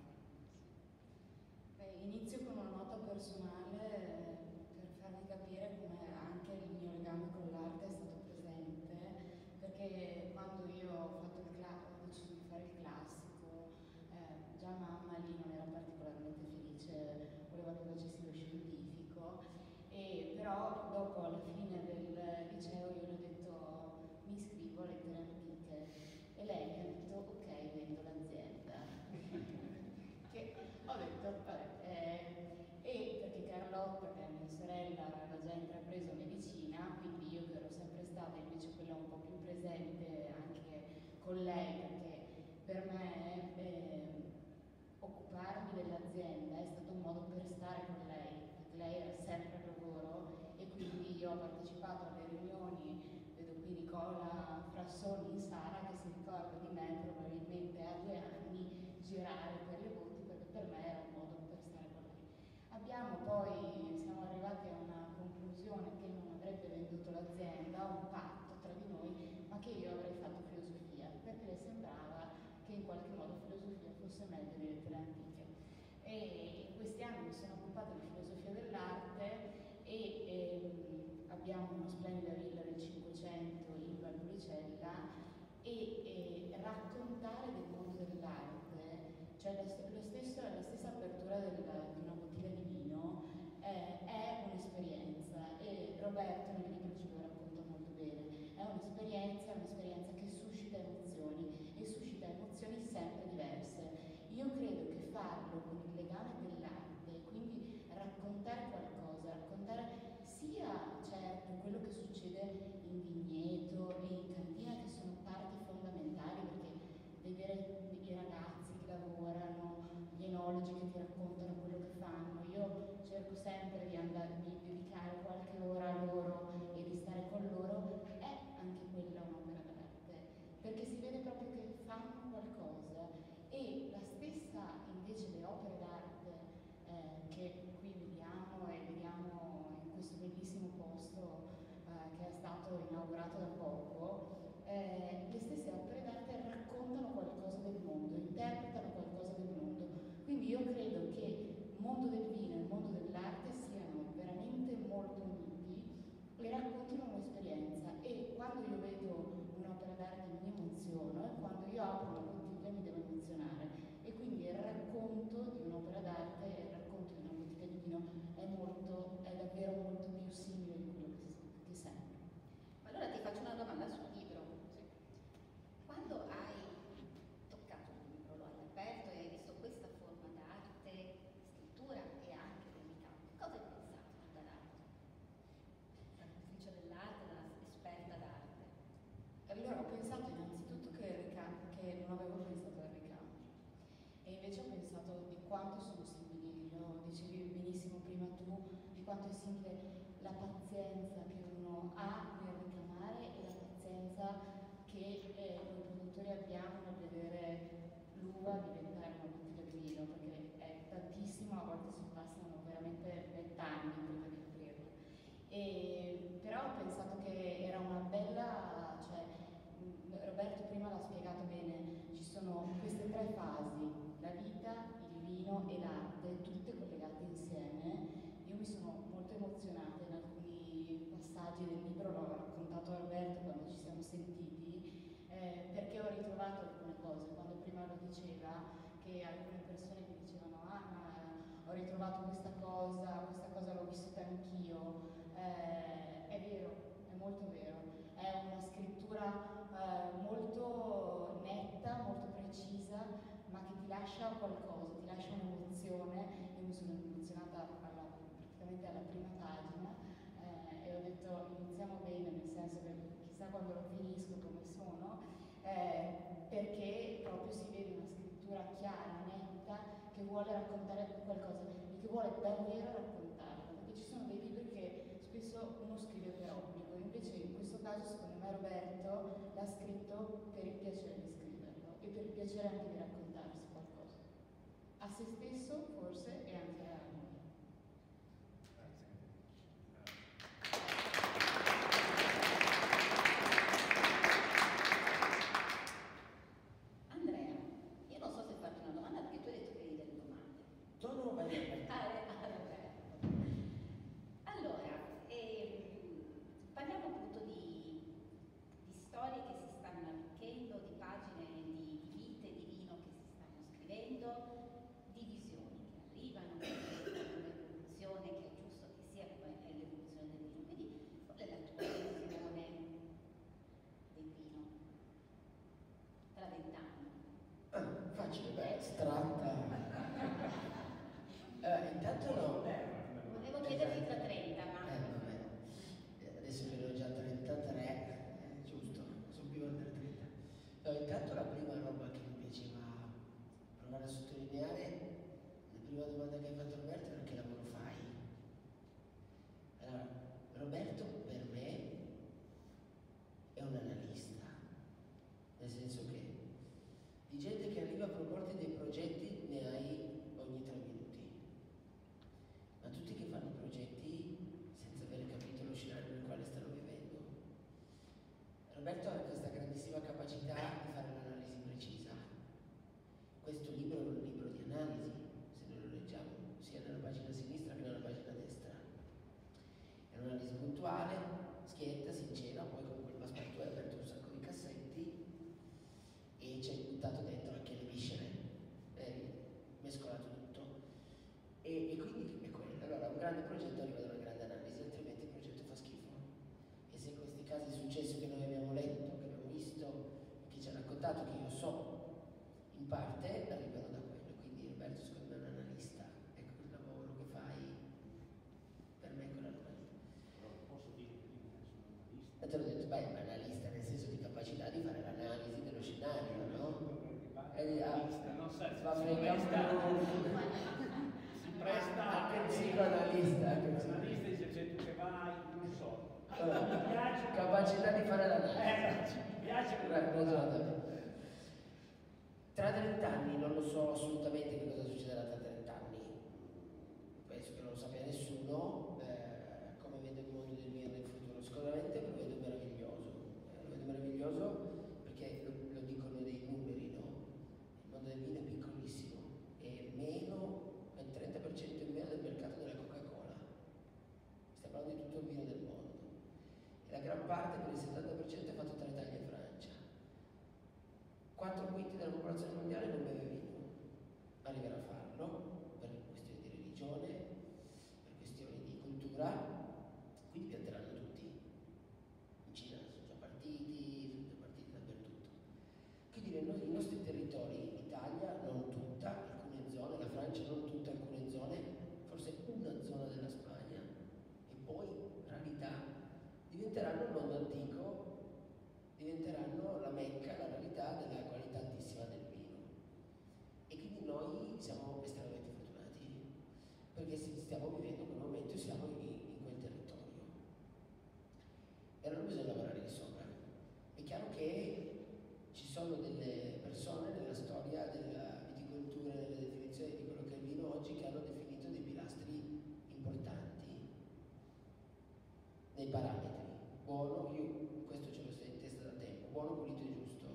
Beh, inizio con una nota personale eh, per farvi capire come anche il mio legame con l'arte è stato presente, perché quando io ho, fatto il cla- ho deciso di fare il classico, eh, già mamma lì non era particolarmente felice, voleva che facessi lo scientifico, e però dopo alla fine del liceo io le ho detto mi iscrivo alle lettere antiche e lei mi ha detto ok, vendo l'azienda. Che ho detto vabbè, eh, e perché Carlotta, che è mia sorella, aveva già intrapreso medicina, quindi io che ero sempre stata invece quella un po' più presente anche con lei, perché per me eh, occuparmi dell'azienda è stato un modo per stare con lei, perché lei era sempre al lavoro e quindi io ho partecipato alle riunioni, vedo qui Nicola Frassoni in sala che si ricorda di me probabilmente a due anni girare per le botti, perché per me era un modo per stare con lei. Abbiamo poi, siamo arrivati a una conclusione che non avrebbe venduto l'azienda, un patto tra di noi, ma che io avrei fatto filosofia, perché le sembrava che in qualche modo filosofia fosse meglio di lettere antiche. E in questi anni mi sono occupata di filosofia dell'arte e ehm, abbiamo una splendida villa del Cinquecento in Valpolicella e, e raccontare del mondo dell'arte, cioè lo, lo stesso, la stessa apertura del, di una bottiglia di vino eh, è un'esperienza, e Roberto nel libro ce lo racconta molto bene. È un'esperienza, è un'esperienza che suscita emozioni e suscita emozioni sempre diverse. Io credo che farlo con il legame dell'arte, quindi raccontare qualcosa, raccontare sia certo quello che succede in vigneto e in cantina, che sono parti fondamentali, perché vedere i ragazzi che lavorano, gli enologi che ti raccontano quello che fanno, io cerco sempre di andare, di dedicare qualche ora a loro e di stare con loro, è anche quella un'opera d'arte, perché si vede proprio che fanno qualcosa. E la stessa invece le opere d'arte eh, che qui vediamo e vediamo in questo bellissimo posto eh, che è stato inaugurato da poco, eh, le stesse opere d'arte raccontano qualcosa del mondo, interpretano qualcosa del mondo. Quindi io credo che il mondo del vino e il mondo dell'arte siano veramente molto uniti e raccontino un'esperienza. E quando io vedo un'opera d'arte mi emoziono, e quando io apro la bottiglia mi devo emozionare, e quindi il racconto di un'opera d'arte e il racconto di una bottiglia di vino è molto, è davvero molto più simile di quello che, che sembra. Allora ti faccio una domanda sul libro. Quando hai toccato il libro, lo hai aperto e hai visto questa forma d'arte, scrittura e anche anche la pazienza che uno ha nel ricamare e la pazienza che eh, noi produttori abbiamo nel vedere l'uva diventare una bottiglia di vino, perché è tantissimo, a volte si passano veramente vent'anni prima di aprirla. E, però ho pensato che era una bella, cioè Roberto prima l'ha spiegato bene, ci sono queste tre fasi, la vita, il vino e l'arte, tutte collegate insieme. Io mi sono molto emozionata in alcuni passaggi del libro, l'ho raccontato a Roberto quando ci siamo sentiti, eh, perché ho ritrovato alcune cose, quando prima lo diceva, che alcune persone mi dicevano ah ma ho ritrovato questa cosa, questa cosa l'ho vissuta anch'io, eh, è vero, è molto vero, è una scrittura eh, molto netta, molto precisa, ma che ti lascia qualcosa, ti lascia un'emozione. Io mi sono emozionata alla, praticamente alla prima pagina eh, e ho detto iniziamo bene, nel senso che chissà quando lo finisco come sono, eh, perché proprio si vede una scrittura chiara, netta, che vuole raccontare qualcosa e che vuole davvero raccontarlo, perché ci sono dei libri che spesso uno scrive per obbligo, invece in questo caso secondo me Roberto l'ha scritto per il piacere di scriverlo e per il piacere anche di raccontarsi qualcosa, a se stesso forse e anche a noi. Andrea, io non so se farti una domanda perché tu hai detto che avevi delle domande. No, no, vai bene. Ah, eh, ah, Roberto. Allora, ehm, parliamo appunto di, di storie che si stanno arricchendo, di pagine di, di vite, di vino che si stanno scrivendo, di visioni che arrivano, che è un'evoluzione che è giusto che sia come è l'evoluzione del vino. Quindi qual è la tua visione del vino tra vent'anni? Ah, facile, beh, stratta. Eh, intanto no. Volevo chiederti tra trenta, ma... Eh, vabbè. Eh, Adesso che ne ho già trentatré, eh, giusto, sono più oltre trenta. No, intanto la prima roba che mi piaceva provare a sottolineare, la prima domanda che hai fatto Roberto era che lavoro fai? Allora, Roberto per me è un analista, nel senso che di gente che arriva a proporti dei progetti ne hai ogni tre minuti, ma tutti che fanno progetti senza aver capito lo scenario nel quale stanno vivendo. Roberto ha questa grandissima capacità di fare un'analisi precisa. Questo libro è un libro di analisi, se noi lo leggiamo sia nella pagina sinistra che nella pagina destra. È un'analisi puntuale, schietta, sincera, poi con quel passepartout hai aperto un sacco di cassetti e ci hai buttato dentro anche le viscere, hai mescolato tutto. E, e quindi è quello. Allora un grande progetto arriva da una grande analisi, altrimenti il progetto fa schifo. E se in questi casi è successo che noi abbiamo letto, che abbiamo visto, che ci ha raccontato, che io so in parte, arrivano da quello. Quindi Roberto secondo me è un analista. Ecco il lavoro che fai, per me è quella roba lì. Però posso dire prima che sono analista. E te l'ho detto, beh, ma analista nel senso di capacità di fare l'analisi dello scenario, no? Eh, ah, non sa, va si bene, presta, capito. si presta Anche il psicoanalista, anche il l'analista dice c'è tu che vai, non so. Allora, Mi piace, capacità di fare l'analisi. eh, mi piace Hai ragione. Tra trenta anni non lo so assolutamente che cosa succederà tra trenta anni. Penso che non lo sappia nessuno, eh, come vedo il mondo del vino nel futuro. Sicuramente lo vedo meraviglioso. Eh, lo vedo meraviglioso perché lo, lo dicono dei numeri, no? Il mondo del vino è piccolissimo, è meno, è il trenta per cento in meno del mercato della Coca-Cola. Stiamo parlando di tutto il vino del mondo. E la gran parte, per il settanta per cento, è fatto tra Italia e Francia. Quattro quinti della popolazione mondiale non beve vino. Arriverà a farlo per questioni di religione, per questioni di cultura, quindi pianteranno tutti. In Cina sono già partiti, sono già partiti dappertutto. Quindi nei nostri, i nostri territori, l'Italia non tutta, alcune zone, la Francia non tutta, alcune zone, forse una zona della Spagna, e poi rarità, diventeranno il mondo antico, diventeranno la mecca, la rarità della qualità altissima del vino. E quindi noi siamo estremamente fortunati, perché stiamo vivendo quel momento e siamo in, in e allora bisogna lavorare di sopra. È chiaro che ci sono delle persone nella storia della viticoltura, nelle definizioni di quello che è il vino oggi, che hanno definito dei pilastri importanti nei parametri. Buono, io questo ce l'ho in testa da tempo, buono, pulito e giusto.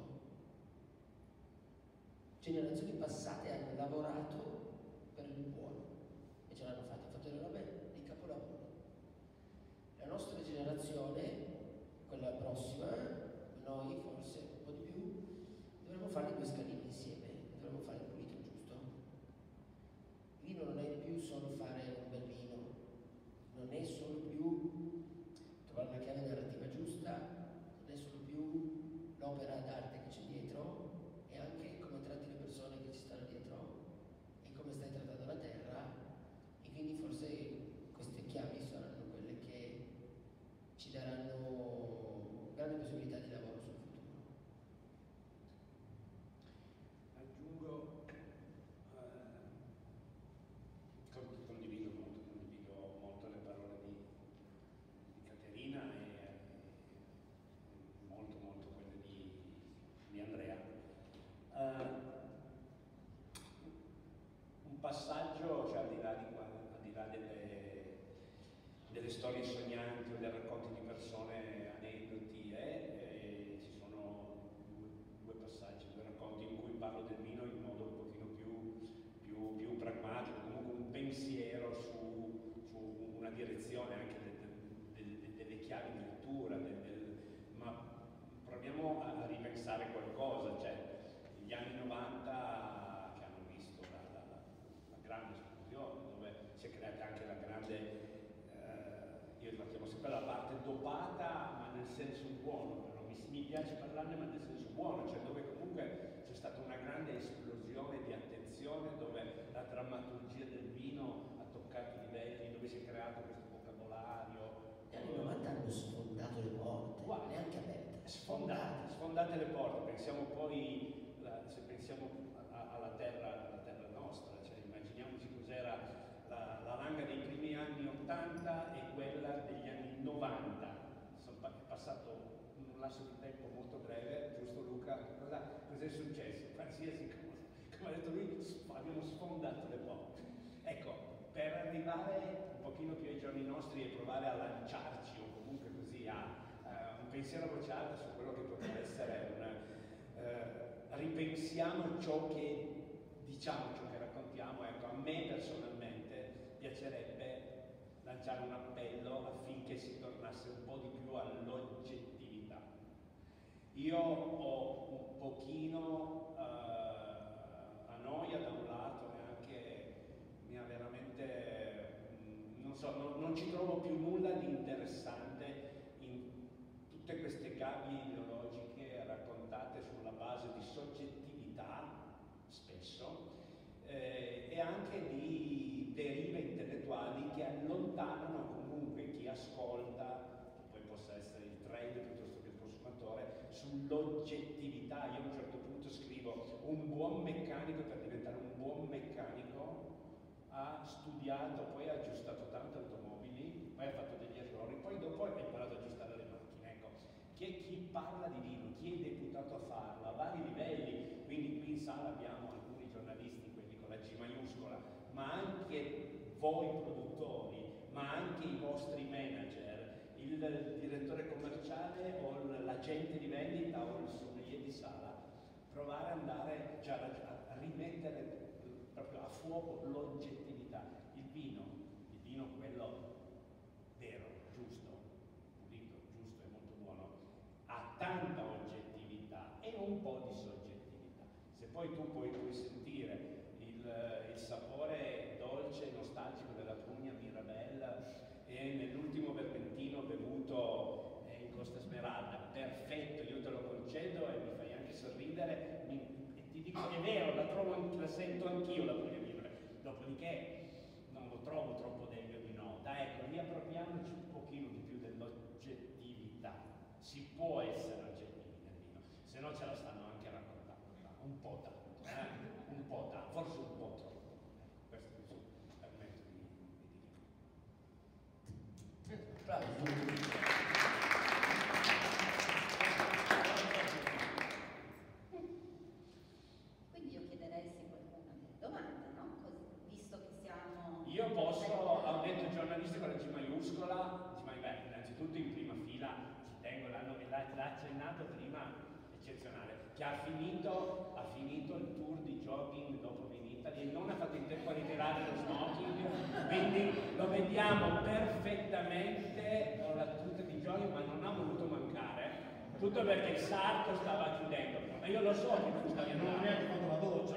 Generazioni passate hanno lavorato per il buono e ce l'hanno fatta, hanno fatto delle robe di capolavoro. La nostra generazione, quella prossima, noi forse un po' di più, dovremmo fare due scalini insieme, dovremmo fare il pulito e giusto. Il vino non è più solo fare un bel vino, non è solo più trovare la chiave narrativa giusta, non è solo più l'opera d'arte che c'è dietro, è anche come tratti le persone che ci stanno dietro e come stai trattando la terra, e quindi forse queste chiavi saranno quelle che ci daranno grande possibilità di lavoro sul futuro. Aggiungo, eh, condivido molto, condivido molto le parole di, di Caterina e, e molto molto quelle di, di Andrea. Uh, un passaggio, cioè al di là, di, al di là delle, delle storie sognanti o dei racconti di persone, aneddoti, eh, eh, ci sono due, due passaggi, due racconti in cui parlo del vino in modo un pochino più, più, più pragmatico, comunque un pensiero su, su una direzione anche de, de, de, de, delle chiavi di lettura, de, de, ma proviamo a, a ripensare qualcosa, cioè gli anni novanta che hanno visto la, la, la, la grande esplosione, dove si è creata anche la grande, eh, io la chiamo sempre la parte dopata, ma nel senso buono, però mi, mi piace parlarne ma nel senso buono, cioè dove comunque c'è stata una grande esplosione di attenzione, dove la drammaturgia del vino ha toccato i livelli, dove si è creato questo vocabolario. Gli anni novanta hanno sfondato le porte, Guarda, neanche aperte. Sfondate, sfondate le porte, pensiamo poi, la, se pensiamo a, alla, terra, alla terra nostra, cioè immaginiamoci cos'era la, la Langa dei primi anni ottanta e quella degli anni novanta. Insomma, è passato un lasso di tempo molto breve, giusto Luca? Cosa, cosa è successo? Qualsiasi cosa. Come ha detto lui, abbiamo sfondato le porte. Ecco, per arrivare un pochino più ai giorni nostri e provare a lanciarci o comunque così a Uh, un pensiero a voce alta su quello che potrebbe essere un uh, ripensiamo ciò che diciamo, ciò che raccontiamo. Ecco, a me personalmente piacerebbe lanciare un appello affinché si tornasse un po' di più all'oggettività. Io ho un pochino uh, a noia da un lato e anche mi ha veramente mh, non so, non, non ci trovo più nulla di interessante tutte queste gabbie ideologiche raccontate sulla base di soggettività, spesso, eh, e anche di derive intellettuali che allontanano comunque chi ascolta, che poi possa essere il trader piuttosto che il consumatore, sull'oggettività. Io a un certo punto scrivo: un buon meccanico, per diventare un buon meccanico, ha studiato, poi ha aggiustato tante automobili, poi ha fatto degli errori, poi dopo ha imparato ad aggiustare le macchine. Che chi parla di vino, chi è deputato a farlo, a vari livelli, quindi qui in sala abbiamo alcuni giornalisti, quelli con la G maiuscola, ma anche voi produttori, ma anche i vostri manager, il direttore commerciale o l'agente di vendita o il sommelier di sala, provare ad andare, cioè a rimettere proprio a fuoco l'oggettività. Il vino, il vino quello vero, giusto, ha tanta oggettività e un po' di soggettività. Se poi tu puoi, puoi sentire il, il sapore dolce e nostalgico della Prugna Mirabella e nell'ultimo vermentino bevuto eh, in Costa Smeralda, perfetto, io te lo concedo e mi fai anche sorridere, mi, e ti dico, è vero, la, trovo, la sento anch'io la Prugna Mirabella, dopodiché non lo trovo troppo degno di nota. Ecco, riappropriamoci un pochino di più dell'oggettività. Si può essere oggettivi nel vino, se no ce la stanno anche raccontando, un po' tanto, eh? un po' tanto, forse un po' troppo. Questo mi permetto di, di dire. Bravo. maiuscola, dice, ma beh, innanzitutto in prima fila ci tengo, l'hanno l'ha accennato prima, eccezionale, che ha finito, ha finito il tour di jogging dopo Vinita e non ha fatto in tempo a ritirare lo smoking, quindi lo vediamo perfettamente con la tuta di jogging, ma non ha voluto mancare, tutto perché il sarto stava chiudendo. Ma io lo so che tu stavi andando. Non neanche fatto la doccia.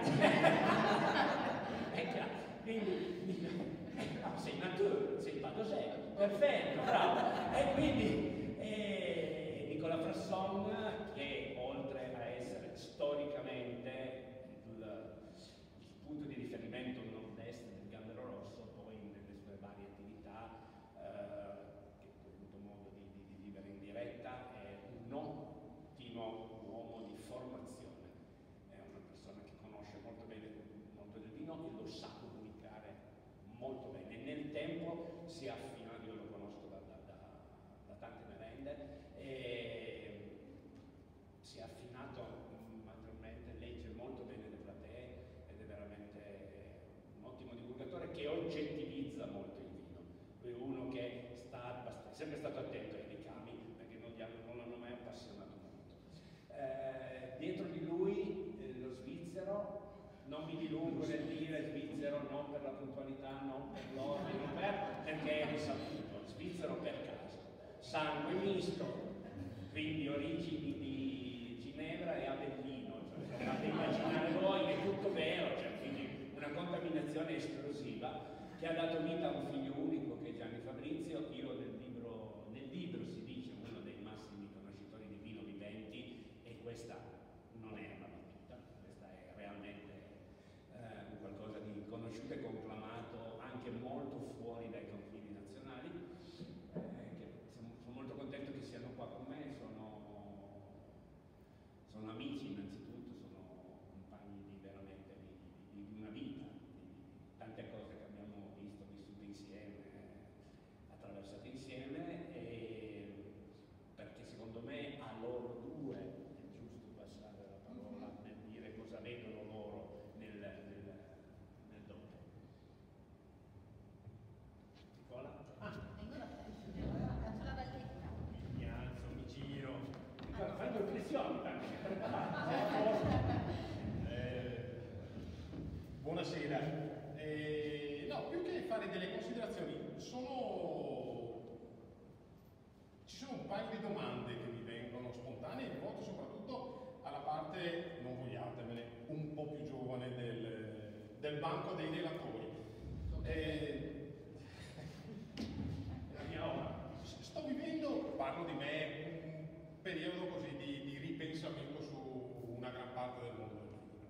È chiaro, quindi dico, eh, no, sei natura, sei padosè, perfetto, bravo. E quindi eh, Nicola Frasson, che oltre a essere storicamente il, il punto di riferimento nord-est del Gambero Rosso, poi nelle sue varie attività eh, che ho avuto modo di, di, di vivere in diretta, è un ottimo uomo di formazione, è una persona che conosce molto bene il mondo del vino e lo sa comunicare molto bene. Nel tempo si è affinato, io lo conosco da, da, da, da tante merende, e si è affinato maggiormente, legge molto bene le platee ed è veramente un ottimo divulgatore che oggettivizza molto il vino. Lui è uno che sta è sempre stato attento ai ricami perché non, non l'hanno mai appassionato molto. Eh, dietro di lui eh, lo svizzero, non mi dilungo nel dire svizzero non per la puntualità, non per l'ordine, non per, perché è risaputo, svizzero per caso, sangue misto, quindi origini di Ginevra e Avellino, cioè potete immaginare voi che è tutto vero, cioè, quindi una contaminazione esplosiva che ha dato vita a un figlio unico che è Gianni Fabrizio. Io nel libro, nel libro si dice uno dei massimi conoscitori di vino viventi, e questa non è una battuta, questa è realmente eh, qualcosa di conosciuto e conclamato anche molto fuori dai confini nazionali, eh, che sono, sono molto contento che siano qua con me, sono, sono amici innanzitutto, sono compagni di veramente di, di, di una vita, di tante cose che abbiamo visto, vissute insieme, attraversate insieme, e perché secondo me a loro due è giusto passare la parola nel dire cosa vedono loro nel, nel, nel dopo. Nicola? Ah, vengo da te, faccio la valletta. Mi alzo, mi giro. Nicola, fai due flessioni, tanto che preparato. Eh, buonasera. Eh, no, più che fare delle considerazioni, sono... ci sono un paio di domande che mi vengono spontanee, rivolte soprattutto alla parte, non vogliatemene, un po' più giovane del, del banco dei relatori. Eh, La mia ora. sto vivendo, parlo di me, un periodo così di, di ripensamento su una gran parte del mondo del vino.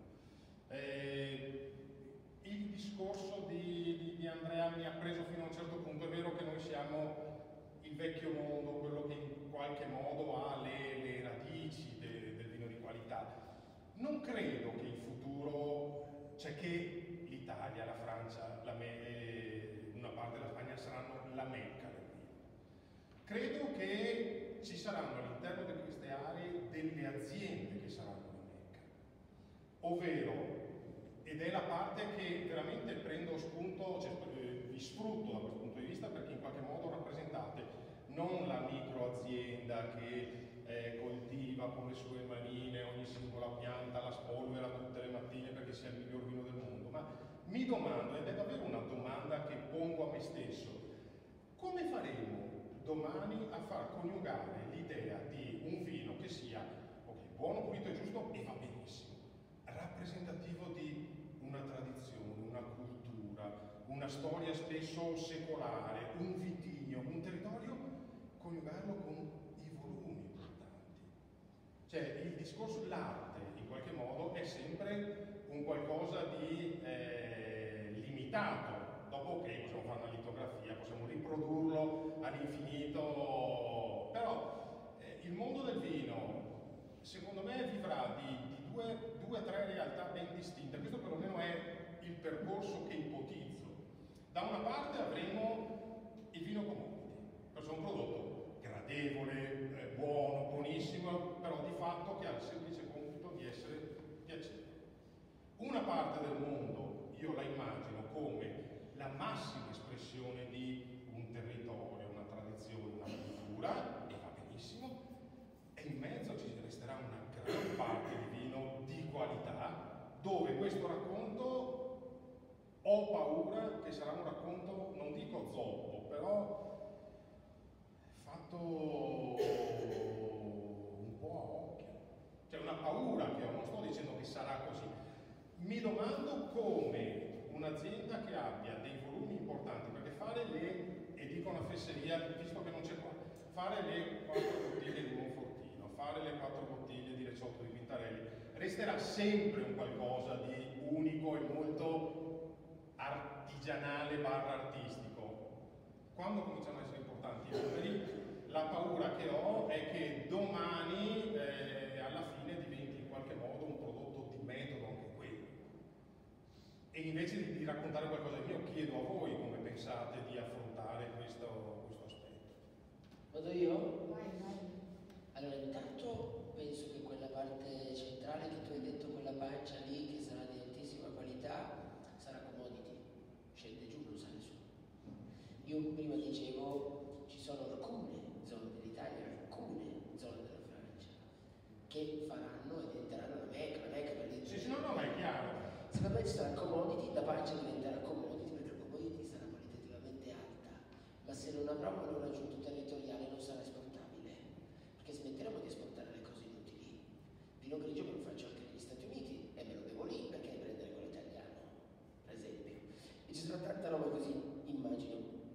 Eh, il discorso di, di, di Andrea mi ha preso fino a un certo punto. È vero che noi siamo il vecchio mondo, quello che in qualche modo ha le, le radici de, del vino di qualità. Non credo che il futuro, cioè che l'Italia, la Francia, la me, una parte della Spagna saranno la mecca del vino. Credo che ci saranno all'interno di queste aree delle aziende che saranno la mecca, ovvero, ed è la parte che veramente prendo spunto, cioè vi sfrutto da questo punto di vista, perché in qualche modo rappresentate non la microazienda che eh, coltiva con le sue manine ogni singola pianta, la spolvera tutte le mattine perché sia il miglior vino del mondo, ma mi domando, ed è davvero una domanda che pongo a me stesso, come faremo domani a far coniugare l'idea di un vino che sia okay, buono, pulito e giusto, e va benissimo, rappresentativo di una tradizione, una cultura, una storia spesso secolare, un vitigno, un territorio, coniugarlo con i volumi importanti. Cioè il discorso, l'arte in qualche modo è sempre un qualcosa di eh, limitato. Dopo ok, possiamo fare una litografia, possiamo riprodurlo all'infinito, però eh, il mondo del vino secondo me vivrà di, di due o tre realtà ben distinte. Questo perlomeno è il percorso che ipotizzo. Da una parte avremo il vino commodity, questo è un prodotto gradevole, eh, buono, buonissimo, però di fatto che ha il semplice compito di essere piacevole. Una parte del mondo io la immagino come la massima espressione di un territorio fare le quattro bottiglie di Monfortino, fare le quattro bottiglie di Recioto di Quintarelli, resterà sempre un qualcosa di unico e molto artigianale barra artistico. Quando cominciano a essere importanti i numeri, la paura che ho è che domani eh, alla fine diventi in qualche modo un prodotto di metodo anche quello. E invece di, di raccontare qualcosa di mio, chiedo a voi come pensate di affrontare questo, questo aspetto. Vado io? Vai, vai. Allora, intanto penso che quella parte centrale che tu hai detto, quella pancia lì che sarà di altissima qualità, sarà commodity, scende giù, non sa nessuno. Io prima dicevo, ci sono alcune zone dell'Italia, alcune zone della Francia, che faranno e diventeranno la Mecca, la Mecca per dire. Sì, sì, no, no, ma è chiaro. Secondo me ci sarà commodity, la pancia diventerà commodity perché la commodity sarà qualitativamente alta, ma se non avrà un valore aggiunto territoriale non sarà esportabile, perché smetteremo di esportare le cose inutili. Vino grigio me lo faccio anche negli Stati Uniti e me lo bevo lì perché prendere quello italiano, per esempio. E ci sarà tanta roba così, immagino.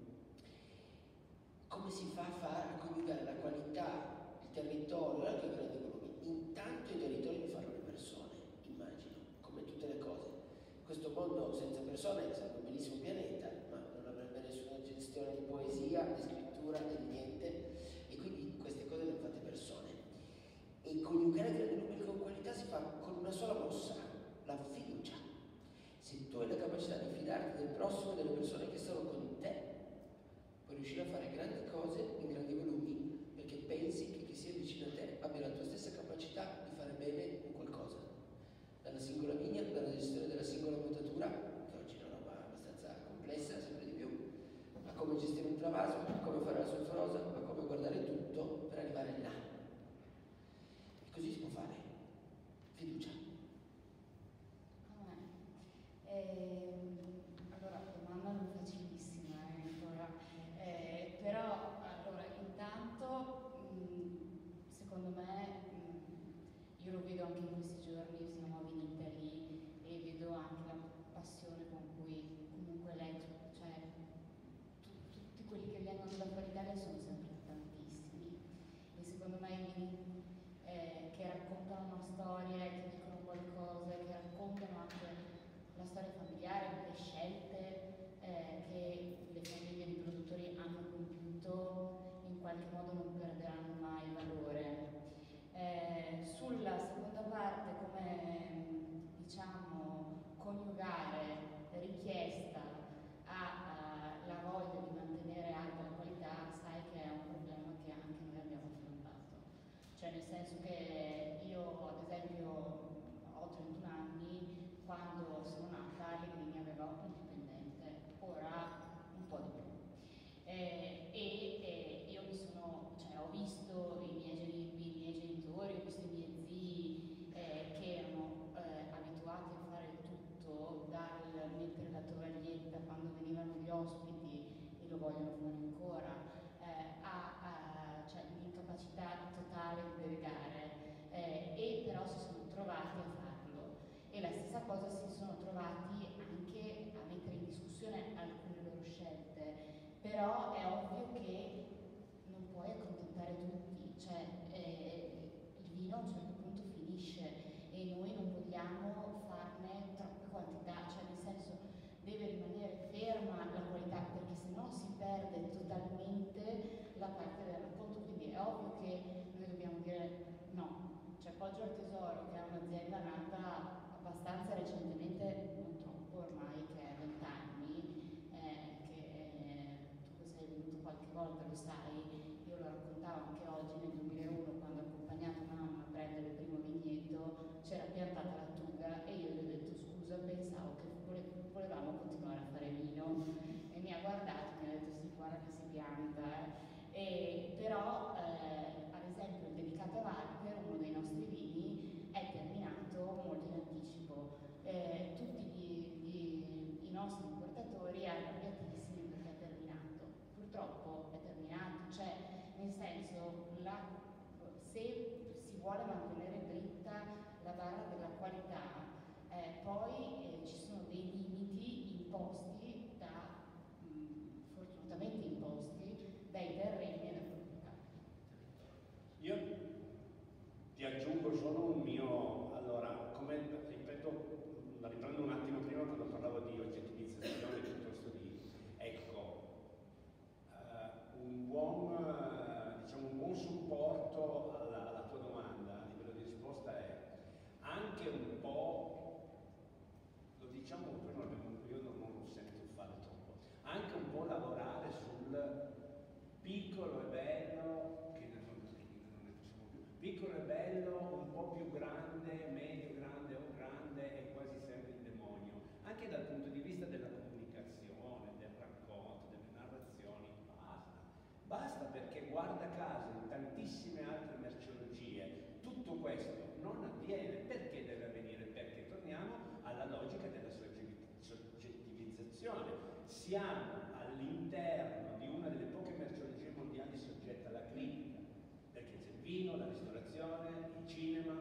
Come si fa a fare a coniugare la qualità, il territorio e anche i grandi volumi? Intanto i territori li fanno le persone, immagino, come tutte le cose. Questo mondo senza persone sarebbe un bellissimo pianeta, ma non avrebbe nessuna gestione di poesia, di scrittura, di niente, e quindi queste cose le hanno fatte persone. E coniugare grandi numeri con qualità si fa con una sola mossa, la fiducia. Se tu hai la capacità di fidarti del prossimo e delle persone che sono con te, puoi riuscire a fare grandi cose in grandi volumi, perché pensi che chi sia vicino a te abbia la tua stessa capacità di fare bene un qualcosa. Dalla singola vigna, dalla gestione della singola potatura, che oggi è una roba abbastanza complessa, sempre di più, a come gestire un travaso, a come fare la solforosa, a come guardare tutto per arrivare là. E così si può fare. Fiducia. Ehm, allora, domanda non facilissima, eh, ancora. Eh, però, allora, intanto, mh, secondo me, mh, io lo vedo anche in questi giorni, siamo a Vinitaly e vedo anche la passione con cui comunque l'expo, cioè tu- tutti quelli che vengono da fuori Italia sono sempre tantissimi e secondo me i vini eh, che raccontano una storia, che dicono qualcosa, che raccontano anche la storia familiare, le scelte eh, che le famiglie di produttori hanno compiuto in qualche modo non perderanno mai valore. Eh, sulla seconda parte, come diciamo coniugare richiesta alla voglia di mantenere alta la qualità, sai che è un problema che anche noi abbiamo affrontato. Cioè nel senso che io ad esempio ho trentuno anni, quando sono nata l'Egrini aveva un dipendente, ora un po' di più. Eh, e, e io mi sono, cioè ho visto i miei, geni- i miei genitori, ho visto i miei zii eh, che erano eh, abituati a fare tutto, dal mettere la tovaglietta quando venivano gli ospiti e lo vogliono fare ancora, eh, a, a cioè l'incapacità totale di delegare, eh, e però si sono trovati a farlo. E la stessa cosa si sono trovati anche a mettere in discussione alcune loro scelte, però è ovvio che non puoi accontentare tutti, cioè eh, il vino a un certo punto finisce e noi non vogliamo farne troppe quantità, cioè nel senso deve rimanere ferma la qualità perché sennò si perde totalmente la parte del racconto, quindi è ovvio che noi dobbiamo dire no. Cioè Poggio al Tesoro, che è un'azienda nata abbastanza recentemente, non troppo ormai, che è vent'anni, eh, che eh, tu che sei venuto qualche volta lo sai, io lo raccontavo anche oggi nel duemilauno quando ho accompagnato mamma a prendere il primo vigneto, c'era piantata la tuga e io gli ho detto scusa, pensavo che vole- volevamo continuare a fare vino e mi ha guardato e mi ha detto sì, guarda che si pianta, eh. E, però eh, ad esempio il Delicata Valper, uno dei nostri vini, è terminato molto in anticipo. Eh, tutti gli, gli, i nostri importatori arrabbiatissimi perché è terminato. Purtroppo è terminato, cioè nel senso la, se si vuole mantenere dritta la barra della qualità, eh, poi eh, ci sono dei limiti imposti da, mh, fortunatamente imposti, dai terreni e da proprietà. siamo all'interno di una delle poche merceologie mondiali soggette alla critica, perché c'è il vino, la ristorazione, il cinema,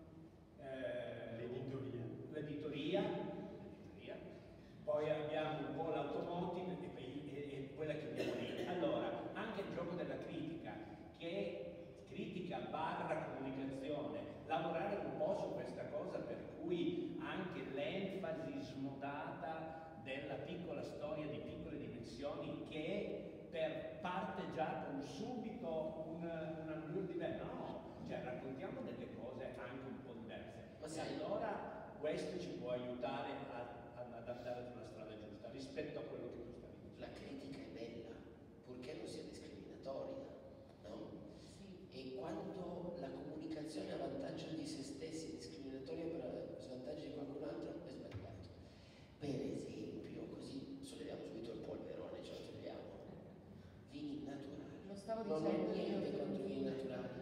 eh, l'editoria. l'editoria, l'editoria, poi abbiamo un po' l'automotive e, e, e quella che abbiamo lì. Allora, anche il gioco della critica, che è critica barra comunicazione, lavorare un po' su questa cosa per cui anche l'enfasi smodata della piccola storia di piccole dimensioni che per parte già con subito un, un allure diverso, no, cioè raccontiamo delle cose anche un po' diverse. Ma e sai, allora questo ci può aiutare a, a, ad andare sulla strada giusta rispetto a quello che tu stavi dicendo. la critica è bella, purché non sia discriminatoria, no? Sì. E quando la comunicazione a vantaggio di se stessi è discriminatoria per svantaggio di qualcun altro, è sbagliato. Per esempio, così solleviamo subito il polverone, ce lo togliamo. Vini naturali. Lo stavo Non ho dicendo niente io. contro i vini naturali,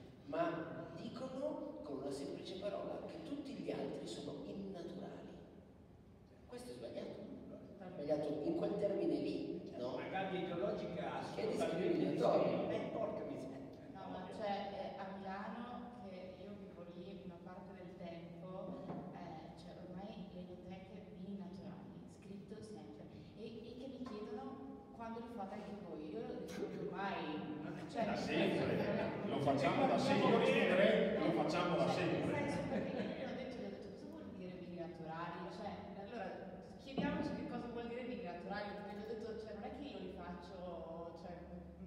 ma dicono con una semplice parola che tutti gli altri sono innaturali. Questo è sbagliato. È sbagliato in quel termine lì, no? Una gabbia ideologica Che è assolutamente discriminatoria. Eh, porca miseria. No, ma cioè eh, a Milano, che io vivo lì una parte del tempo, eh, cioè ormai le enoteche vini naturali, scritto sempre, e, e che mi chiedono quando li fate anche voi. Io dico ormai, cioè, Da sempre, lo facciamo da sempre, io risponderei, lo facciamo da Nel sempre. senso, perché io gli ho detto, gli ho detto, cosa vuol dire vini naturali? Cioè, allora, chiediamoci che cosa vuol dire vini naturali, perché gli ho detto, cioè, non è che io li faccio, cioè,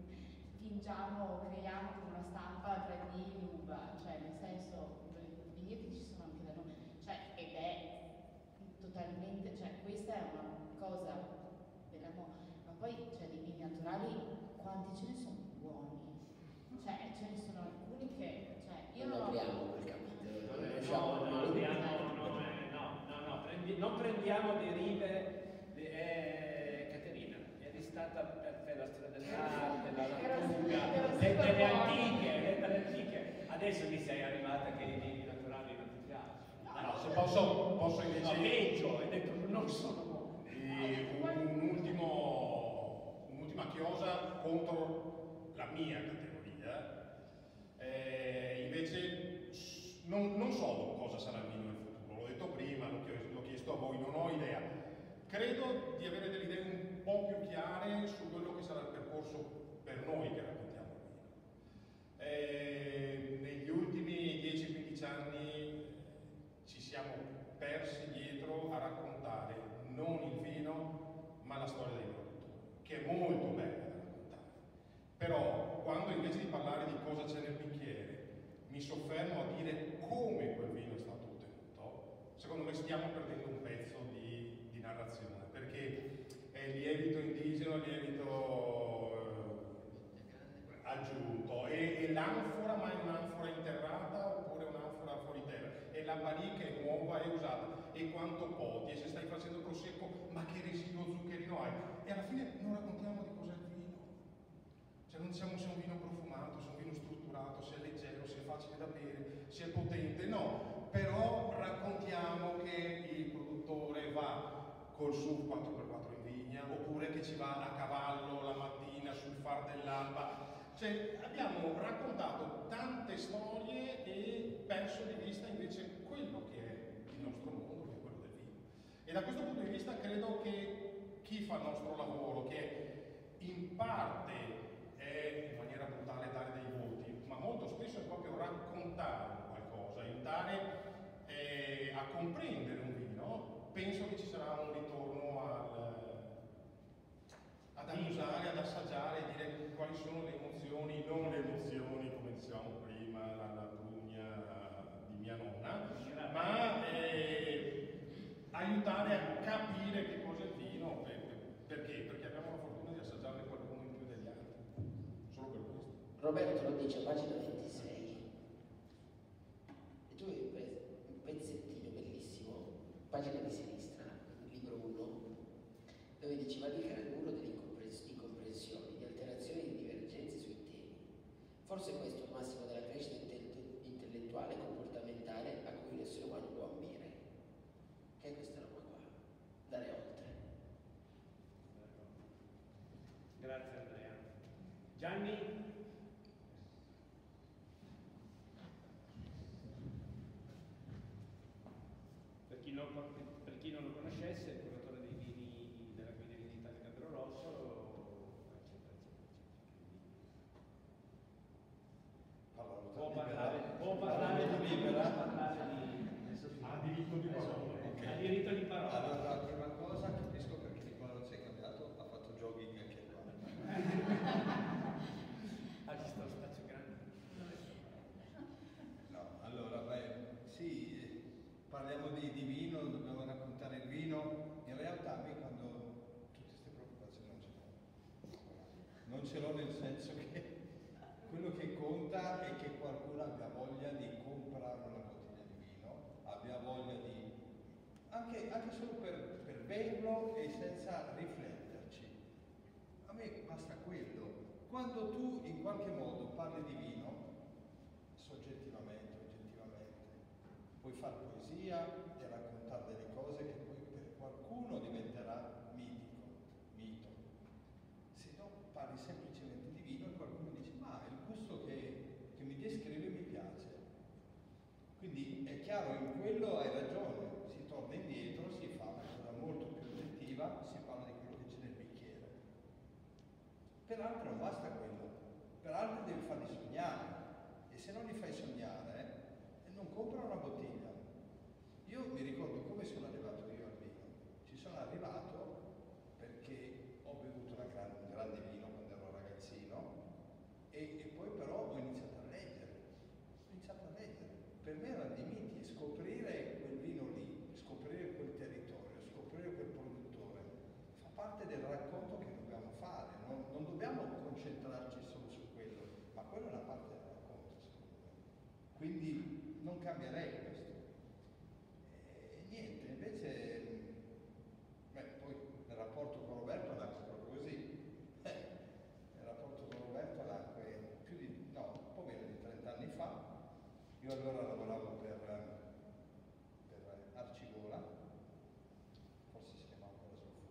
fingiamo, creiamo con una stampa tre D in uva, cioè, nel senso, i vigneti ci sono anche da noi, cioè, ed è totalmente, cioè, questa è una cosa della mo- ma poi, cioè, di vini naturali, quanti ce ne sono buoni? Cioè, ce ne sono alcuni che, cioè, io Non non ho... apriamo quel capitolo. No, non no, riusciamo no, a- abbiamo- no, eh, no, no, no, prendi- non prendiamo derive. eh, Caterina, eri stata per, per la storia dell'arte, la Ero- natura, ero le- super delle buona. antiche, le- delle antiche. Adesso mi sei arrivata che i vini naturali non ti piacciono. No, se posso, posso No, invece peggio, hai detto non sono buoni. di un, un ultimo, un'ultima chiosa contro la mia categoria. Eh, invece s- non, non so cosa sarà il vino nel futuro, l'ho detto prima, l'ho chiesto, l'ho chiesto a voi, non ho idea. Credo di avere delle idee un po' più chiare su quello che sarà il percorso per noi che raccontiamo il vino. Eh, negli ultimi dieci quindici anni ci siamo persi dietro a raccontare non il vino, ma la storia dei produttori, che è molto bella da raccontare. Però, quando invece di parlare di cosa c'è nel bicchiere, mi soffermo a dire come quel vino è stato ottenuto, secondo me stiamo perdendo un pezzo di, di narrazione, perché è lievito indigeno, lievito eh, aggiunto, e, e l'anfora, ma è un'anfora interrata oppure un'anfora fuori terra, e la barrica è nuova e usata, e quanto poti, e se stai facendo prosecco, ma che residuo zuccherino hai? E alla fine non raccontiamo di cos'è il vino. Cioè non diciamo se è un vino profumato, se è un vino strutturato, se è leggero, se è facile da bere, se è potente, no. Però raccontiamo che il produttore va col S U V quattro per quattro in vigna, oppure che ci va a cavallo la mattina sul far dell'alba. Cioè abbiamo raccontato tante storie e perso di vista invece quello che è il nostro mondo, che è quello del vino. E da questo punto di vista credo che chi fa il nostro lavoro, che in parte è in maniera brutale dare dei voti, ma molto spesso è proprio raccontare qualcosa, aiutare eh, a comprendere un vino, penso che ci sarà un ritorno al, ad annusare, ad assaggiare, dire quali sono le emozioni, non le emozioni come dicevamo prima, la, la prugna di mia nonna, ma eh, aiutare a capire che cosa è il vino, per, per, perché? Perché abbiamo la fortuna di assaggiarne qualcuno in più degli altri, solo per questo. Roberto lo dice a pagina ventisei. E tu hai preso un pezzettino bellissimo, pagina di sinistra, libro uno, dove dice valicare il muro delle incomprensioni, di alterazioni e di divergenze sui temi. Forse questo è il massimo della crescita inte- intellettuale e comportamentale a cui l'essere umano può ambire. Che è questa roba qua? Dare oltre. Grazie Andrea. Gianni? Per chi non, per chi non lo conoscesse, è il curatore dei vini della Guida Vini Italia Campero Rosso, eccetera, eccetera, eccetera. Può parlare, può parlare di libera, parlare di... Ha diritto di parola. Okay. Ha diritto di parola. Allora, la prima cosa, capisco perché Nicola non si è cambiato, ha fatto jogging anche qua. Ah, ci sta lo spazio grande. No, allora, beh, sì, parliamo di, di vino, dobbiamo raccontare il vino. In realtà a me quando tutte queste preoccupazioni non ce l'ho. Non ce l'ho nel senso che quello che conta è che qualcuno abbia voglia di comprare una bottiglia di vino, abbia voglia di, anche, anche solo per, per berlo e senza rifletterci. A me basta quello. Quando tu in qualche modo parli di vino, soggettivamente, oggettivamente, puoi fare poesia e raccontare delle cose che poi per qualcuno diventerà mitico, mito. Se no parli semplicemente di vino e qualcuno dice ma il gusto che, che mi descrive mi piace. Quindi è chiaro, in quello hai ragione, si torna indietro, si fa una cosa molto più oggettiva, si parla di quello che c'è nel bicchiere. Per altri non basta quello, per altri devi farli sognare e se non li fai sognare eh, non compra una bottiglia. Io mi ricordo come sono arrivato io al vino. Ci sono arrivato perché ho bevuto una gran, un grande vino quando ero ragazzino e, e poi però ho iniziato a leggere, ho iniziato a leggere. Per me erano dei miti, scoprire quel vino lì, scoprire quel territorio, scoprire quel produttore, fa parte del racconto che dobbiamo fare, non, non dobbiamo concentrarci solo su quello, ma quella è una parte del racconto, secondo me. Quindi non cambierei questo. E niente, invece, beh, poi nel rapporto con Roberto nacque proprio così. Eh, nel rapporto con Roberto nacque più di, no, un po' meno di trenta anni fa. Io allora lavoravo per, per Arcigola, forse si chiamava ancora Slow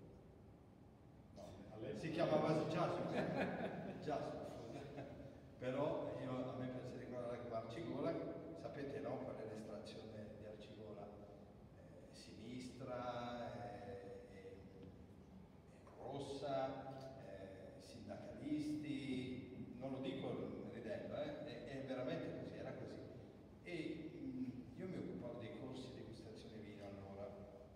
Food. No, si chiamava già Slow già Slow Food. Però io, a me piace ricordare che Arcigola, sapete no, qual è l'estrazione di Arcigola? Eh, sinistra, eh, eh, rossa, eh, sindacalisti, non lo dico ridendo, eh, è, è veramente così, era così. E mh, io mi occupavo dei corsi di degustazione vino allora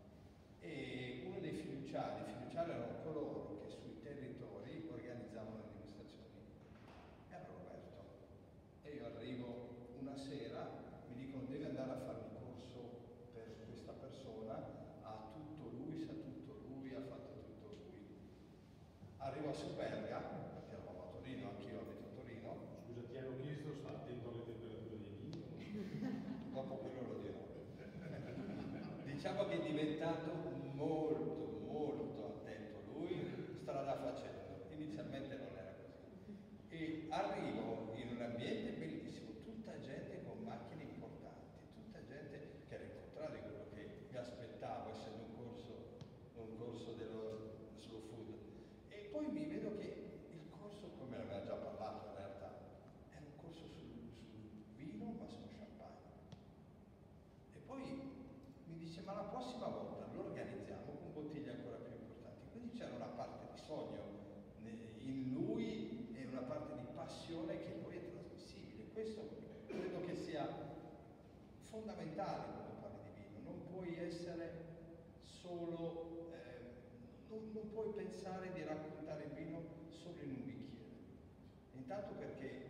e uno dei fiduciari, i fiduciari erano coloro che sui territori organizzavano le degustazioni. Era Roberto. E io arrivo una sera, mi dicono devi andare a fare un corso per questa persona, ha tutto lui, sa tutto lui, ha fatto tutto lui. Arrivo a Superga, perché eravamo a Torino, anch'io abito a Torino. Scusa, ti hanno chiesto, sta attento alle temperature dei vini? Dopo quello lo dirò. Diciamo che è diventato molto, molto attento lui, strada facendo. Inizialmente non era così. E arrivo in un ambiente bellissimo, tutta gente con macchine importanti, tutta gente che era il contrario di quello che mi aspettavo, essendo un corso, un corso dello slow food. E poi mi vedo che il corso, come ne aveva già parlato in realtà, è un corso sul, sul vino ma sullo champagne. E poi mi dice ma la prossima volta lo organizziamo con bottiglie ancora più importanti. Quindi c'era una parte di sogno in lui e una parte di passione che poi è trasmissibile. Questo credo che sia fondamentale quando parli di vino. Non puoi essere solo, eh, non, non puoi pensare di raccontare il vino solo in un bicchiere. Intanto perché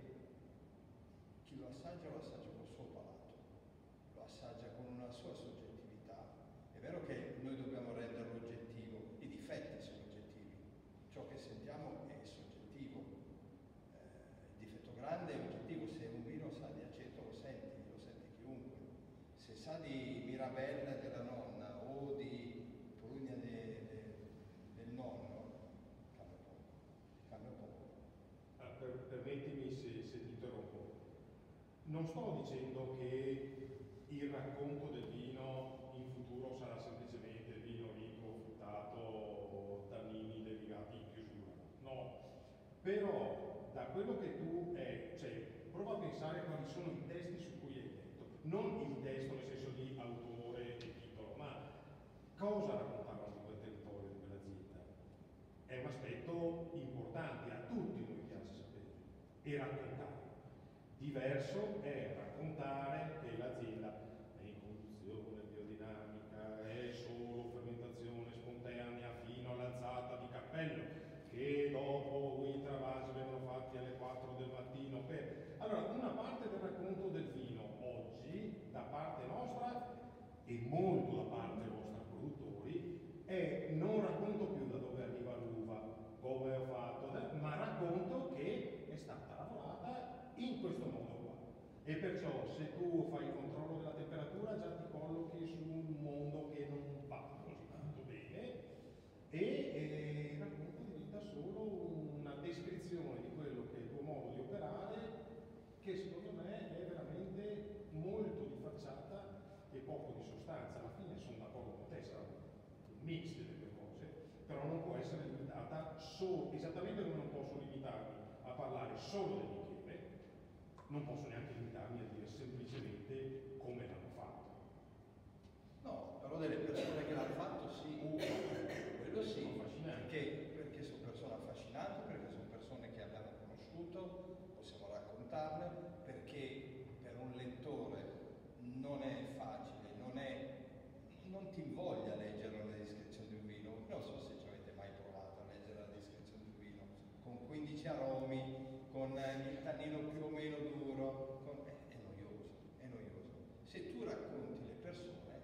chi lo assaggia lo assaggia col suo palato, lo assaggia con una sua soggettività. È vero che noi dobbiamo renderlo oggettivo, i difetti sono oggettivi, ciò che sentiamo è soggettivo. Eh, il difetto grande è oggettivo, se un vino sa di aceto lo senti, lo sente chiunque. Se sa di Mirabelle della nonna o di Prugna de, de, del nonno, cambia poco, cambia poco. Ah, per, permettimi se, se ti interrompo. Non sto dicendo che il racconto del vino in futuro sarà semplicemente vino ricco, fruttato, tannini derivati in chiusura. No, quello che tu è, cioè, prova a pensare quali sono i testi su cui hai detto, non il testo nel senso di autore e titolo, ma cosa raccontavano di quel territorio, di quell'azienda. È un aspetto importante, a tutti noi piace sapere e raccontare. Diverso è raccontare che l'azienda è in conduzione biodinamica, è solo fermentazione spontanea fino all'alzata di cappello, che dopo i travasi vengono fatti alle quattro del mattino. Per... Allora, una parte del racconto del vino oggi, da parte nostra e molto da parte vostra produttori, è non racconto più da dove arriva l'uva, come ho fatto, ma racconto che è stata lavorata in questo modo qua. E perciò se tu fai il controllo della temperatura già ti collochi su un mondo che non va così tanto bene e, e il racconto diventa solo una descrizione di quello che è il tuo modo di operare, che secondo me è veramente molto di facciata e poco di sostanza. Alla fine sono d'accordo con te, sarà un mix delle due cose, però non può essere limitata solo, esattamente come non posso limitarmi a parlare solo del bicchiere, non posso neanche limitarmi a dire semplicemente come l'hanno fatto. No, però delle persone che l'hanno fatto sì, Uh, quello sì, sono affascinanti. perché, perché sono persone affascinanti, perché sono persone che abbiamo conosciuto, possiamo raccontarle, perché per un lettore non è facile, non, è, non ti invoglia a leggere la descrizione di un vino. Non so se ci avete mai provato a leggere la descrizione di un vino, con quindici aromi, con il tannino più o meno duro, con... è, è noioso, è noioso. Se tu racconti le persone,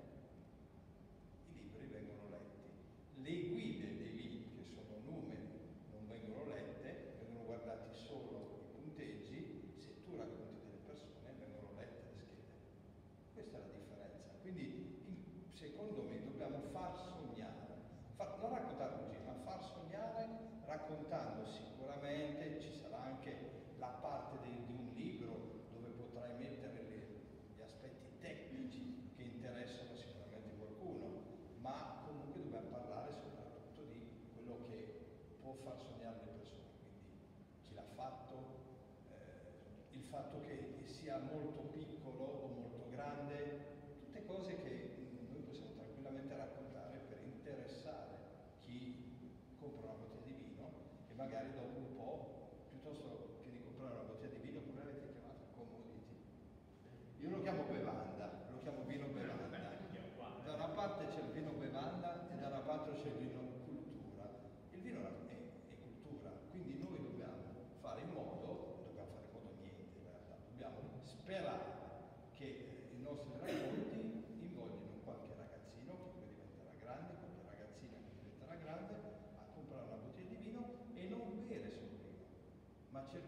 i libri vengono letti. Le guide dei vini, che sono numeri, non vengono lette, vengono guardati solo i punteggi. Se tu racconti delle persone, vengono lette le schede. Questa è la differenza. Quindi, in- secondo me, dobbiamo far sognare, far, non raccontare così, ma far sognare raccontando sicuramente. Ci sarà anche la parte di, di un libro dove potrai mettere le- gli aspetti tecnici che interessano sicuramente qualcuno, ma comunque dobbiamo parlare soprattutto di quello che può far sognare le persone, quindi chi l'ha fatto, eh, il fatto che, che sia molto piccolo o molto grande, tutte cose che mm, noi possiamo tranquillamente raccontare per interessare chi compra una bottiglia di vino e magari dopo un po', piuttosto che di comprare una bottiglia di vino, come l'avete chiamato? Commodity. Io lo chiamo bevanda, lo chiamo vino bevanda. Da una parte c'è il vino bevanda e da una parte c'è il vino cultura. Il vino è, è cultura, quindi noi dobbiamo fare in modo, non dobbiamo fare in modo niente in realtà, dobbiamo sperare che i nostri racconti invoglino qualche ragazzino che poi diventerà grande, qualche ragazzina che diventerà grande, a comprare una bottiglia di vino e non bere solo vino, ma cercare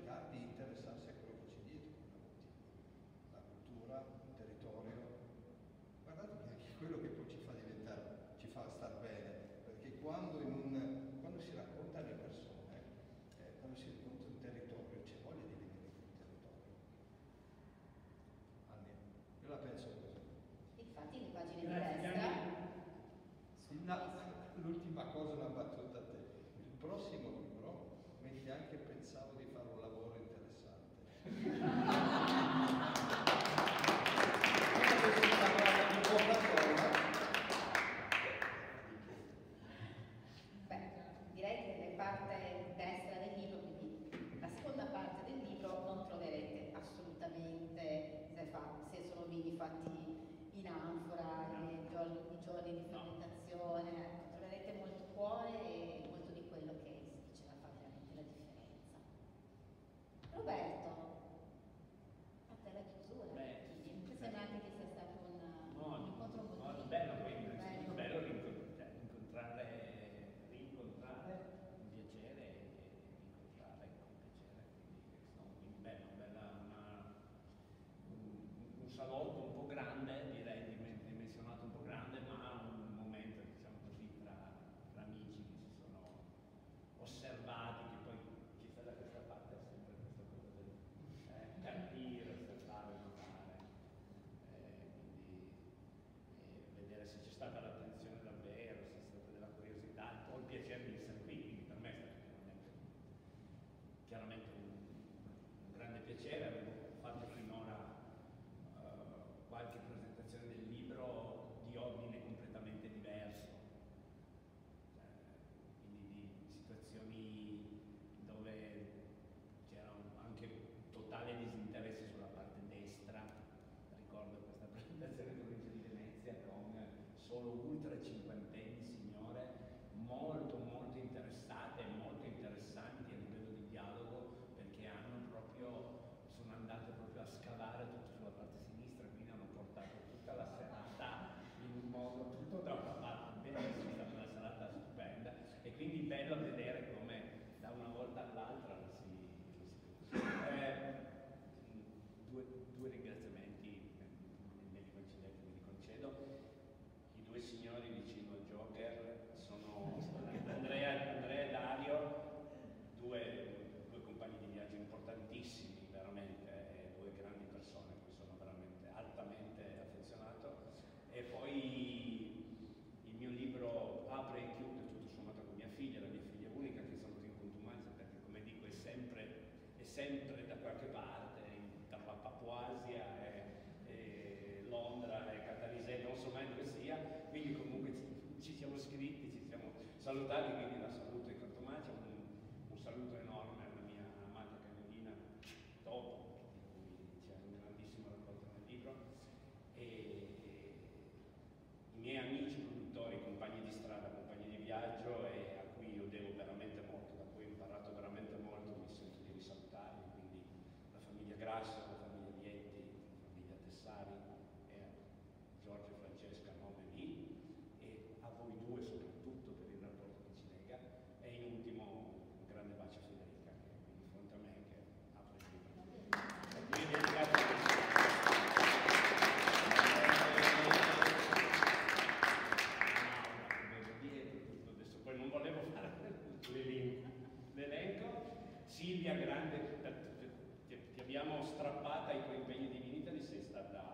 sempre da qualche parte, in, tra la Papuasia e, e Londra e Caltanissetta, non so mai dove sia, quindi comunque ci, ci siamo scritti, ci siamo salutati, quindi la saluto in quanto mai, c'è un, un saluto enorme alla mia amata cagnolina Topo, di cui c'è un grandissimo racconto nel libro, e i miei amici, produttori, compagni di strada, compagni di viaggio, e a cui io devo veramente molto, da cui ho imparato veramente molto, mi sento di risaltarli, quindi la famiglia Grasso, la famiglia Vietti, la famiglia Tessari, e a Giorgio e Francesca, nome lì, e a voi due soprattutto per il rapporto che ci lega, e in ultimo un grande bacio a Federica, che è qui di fronte a me, che apre il libro. E quindi dedicato a questo. Poi non volevo fare l'elenco. Silvia, grande, ti, ti abbiamo strappata ai tuoi impegni di Vinitalis, sei stata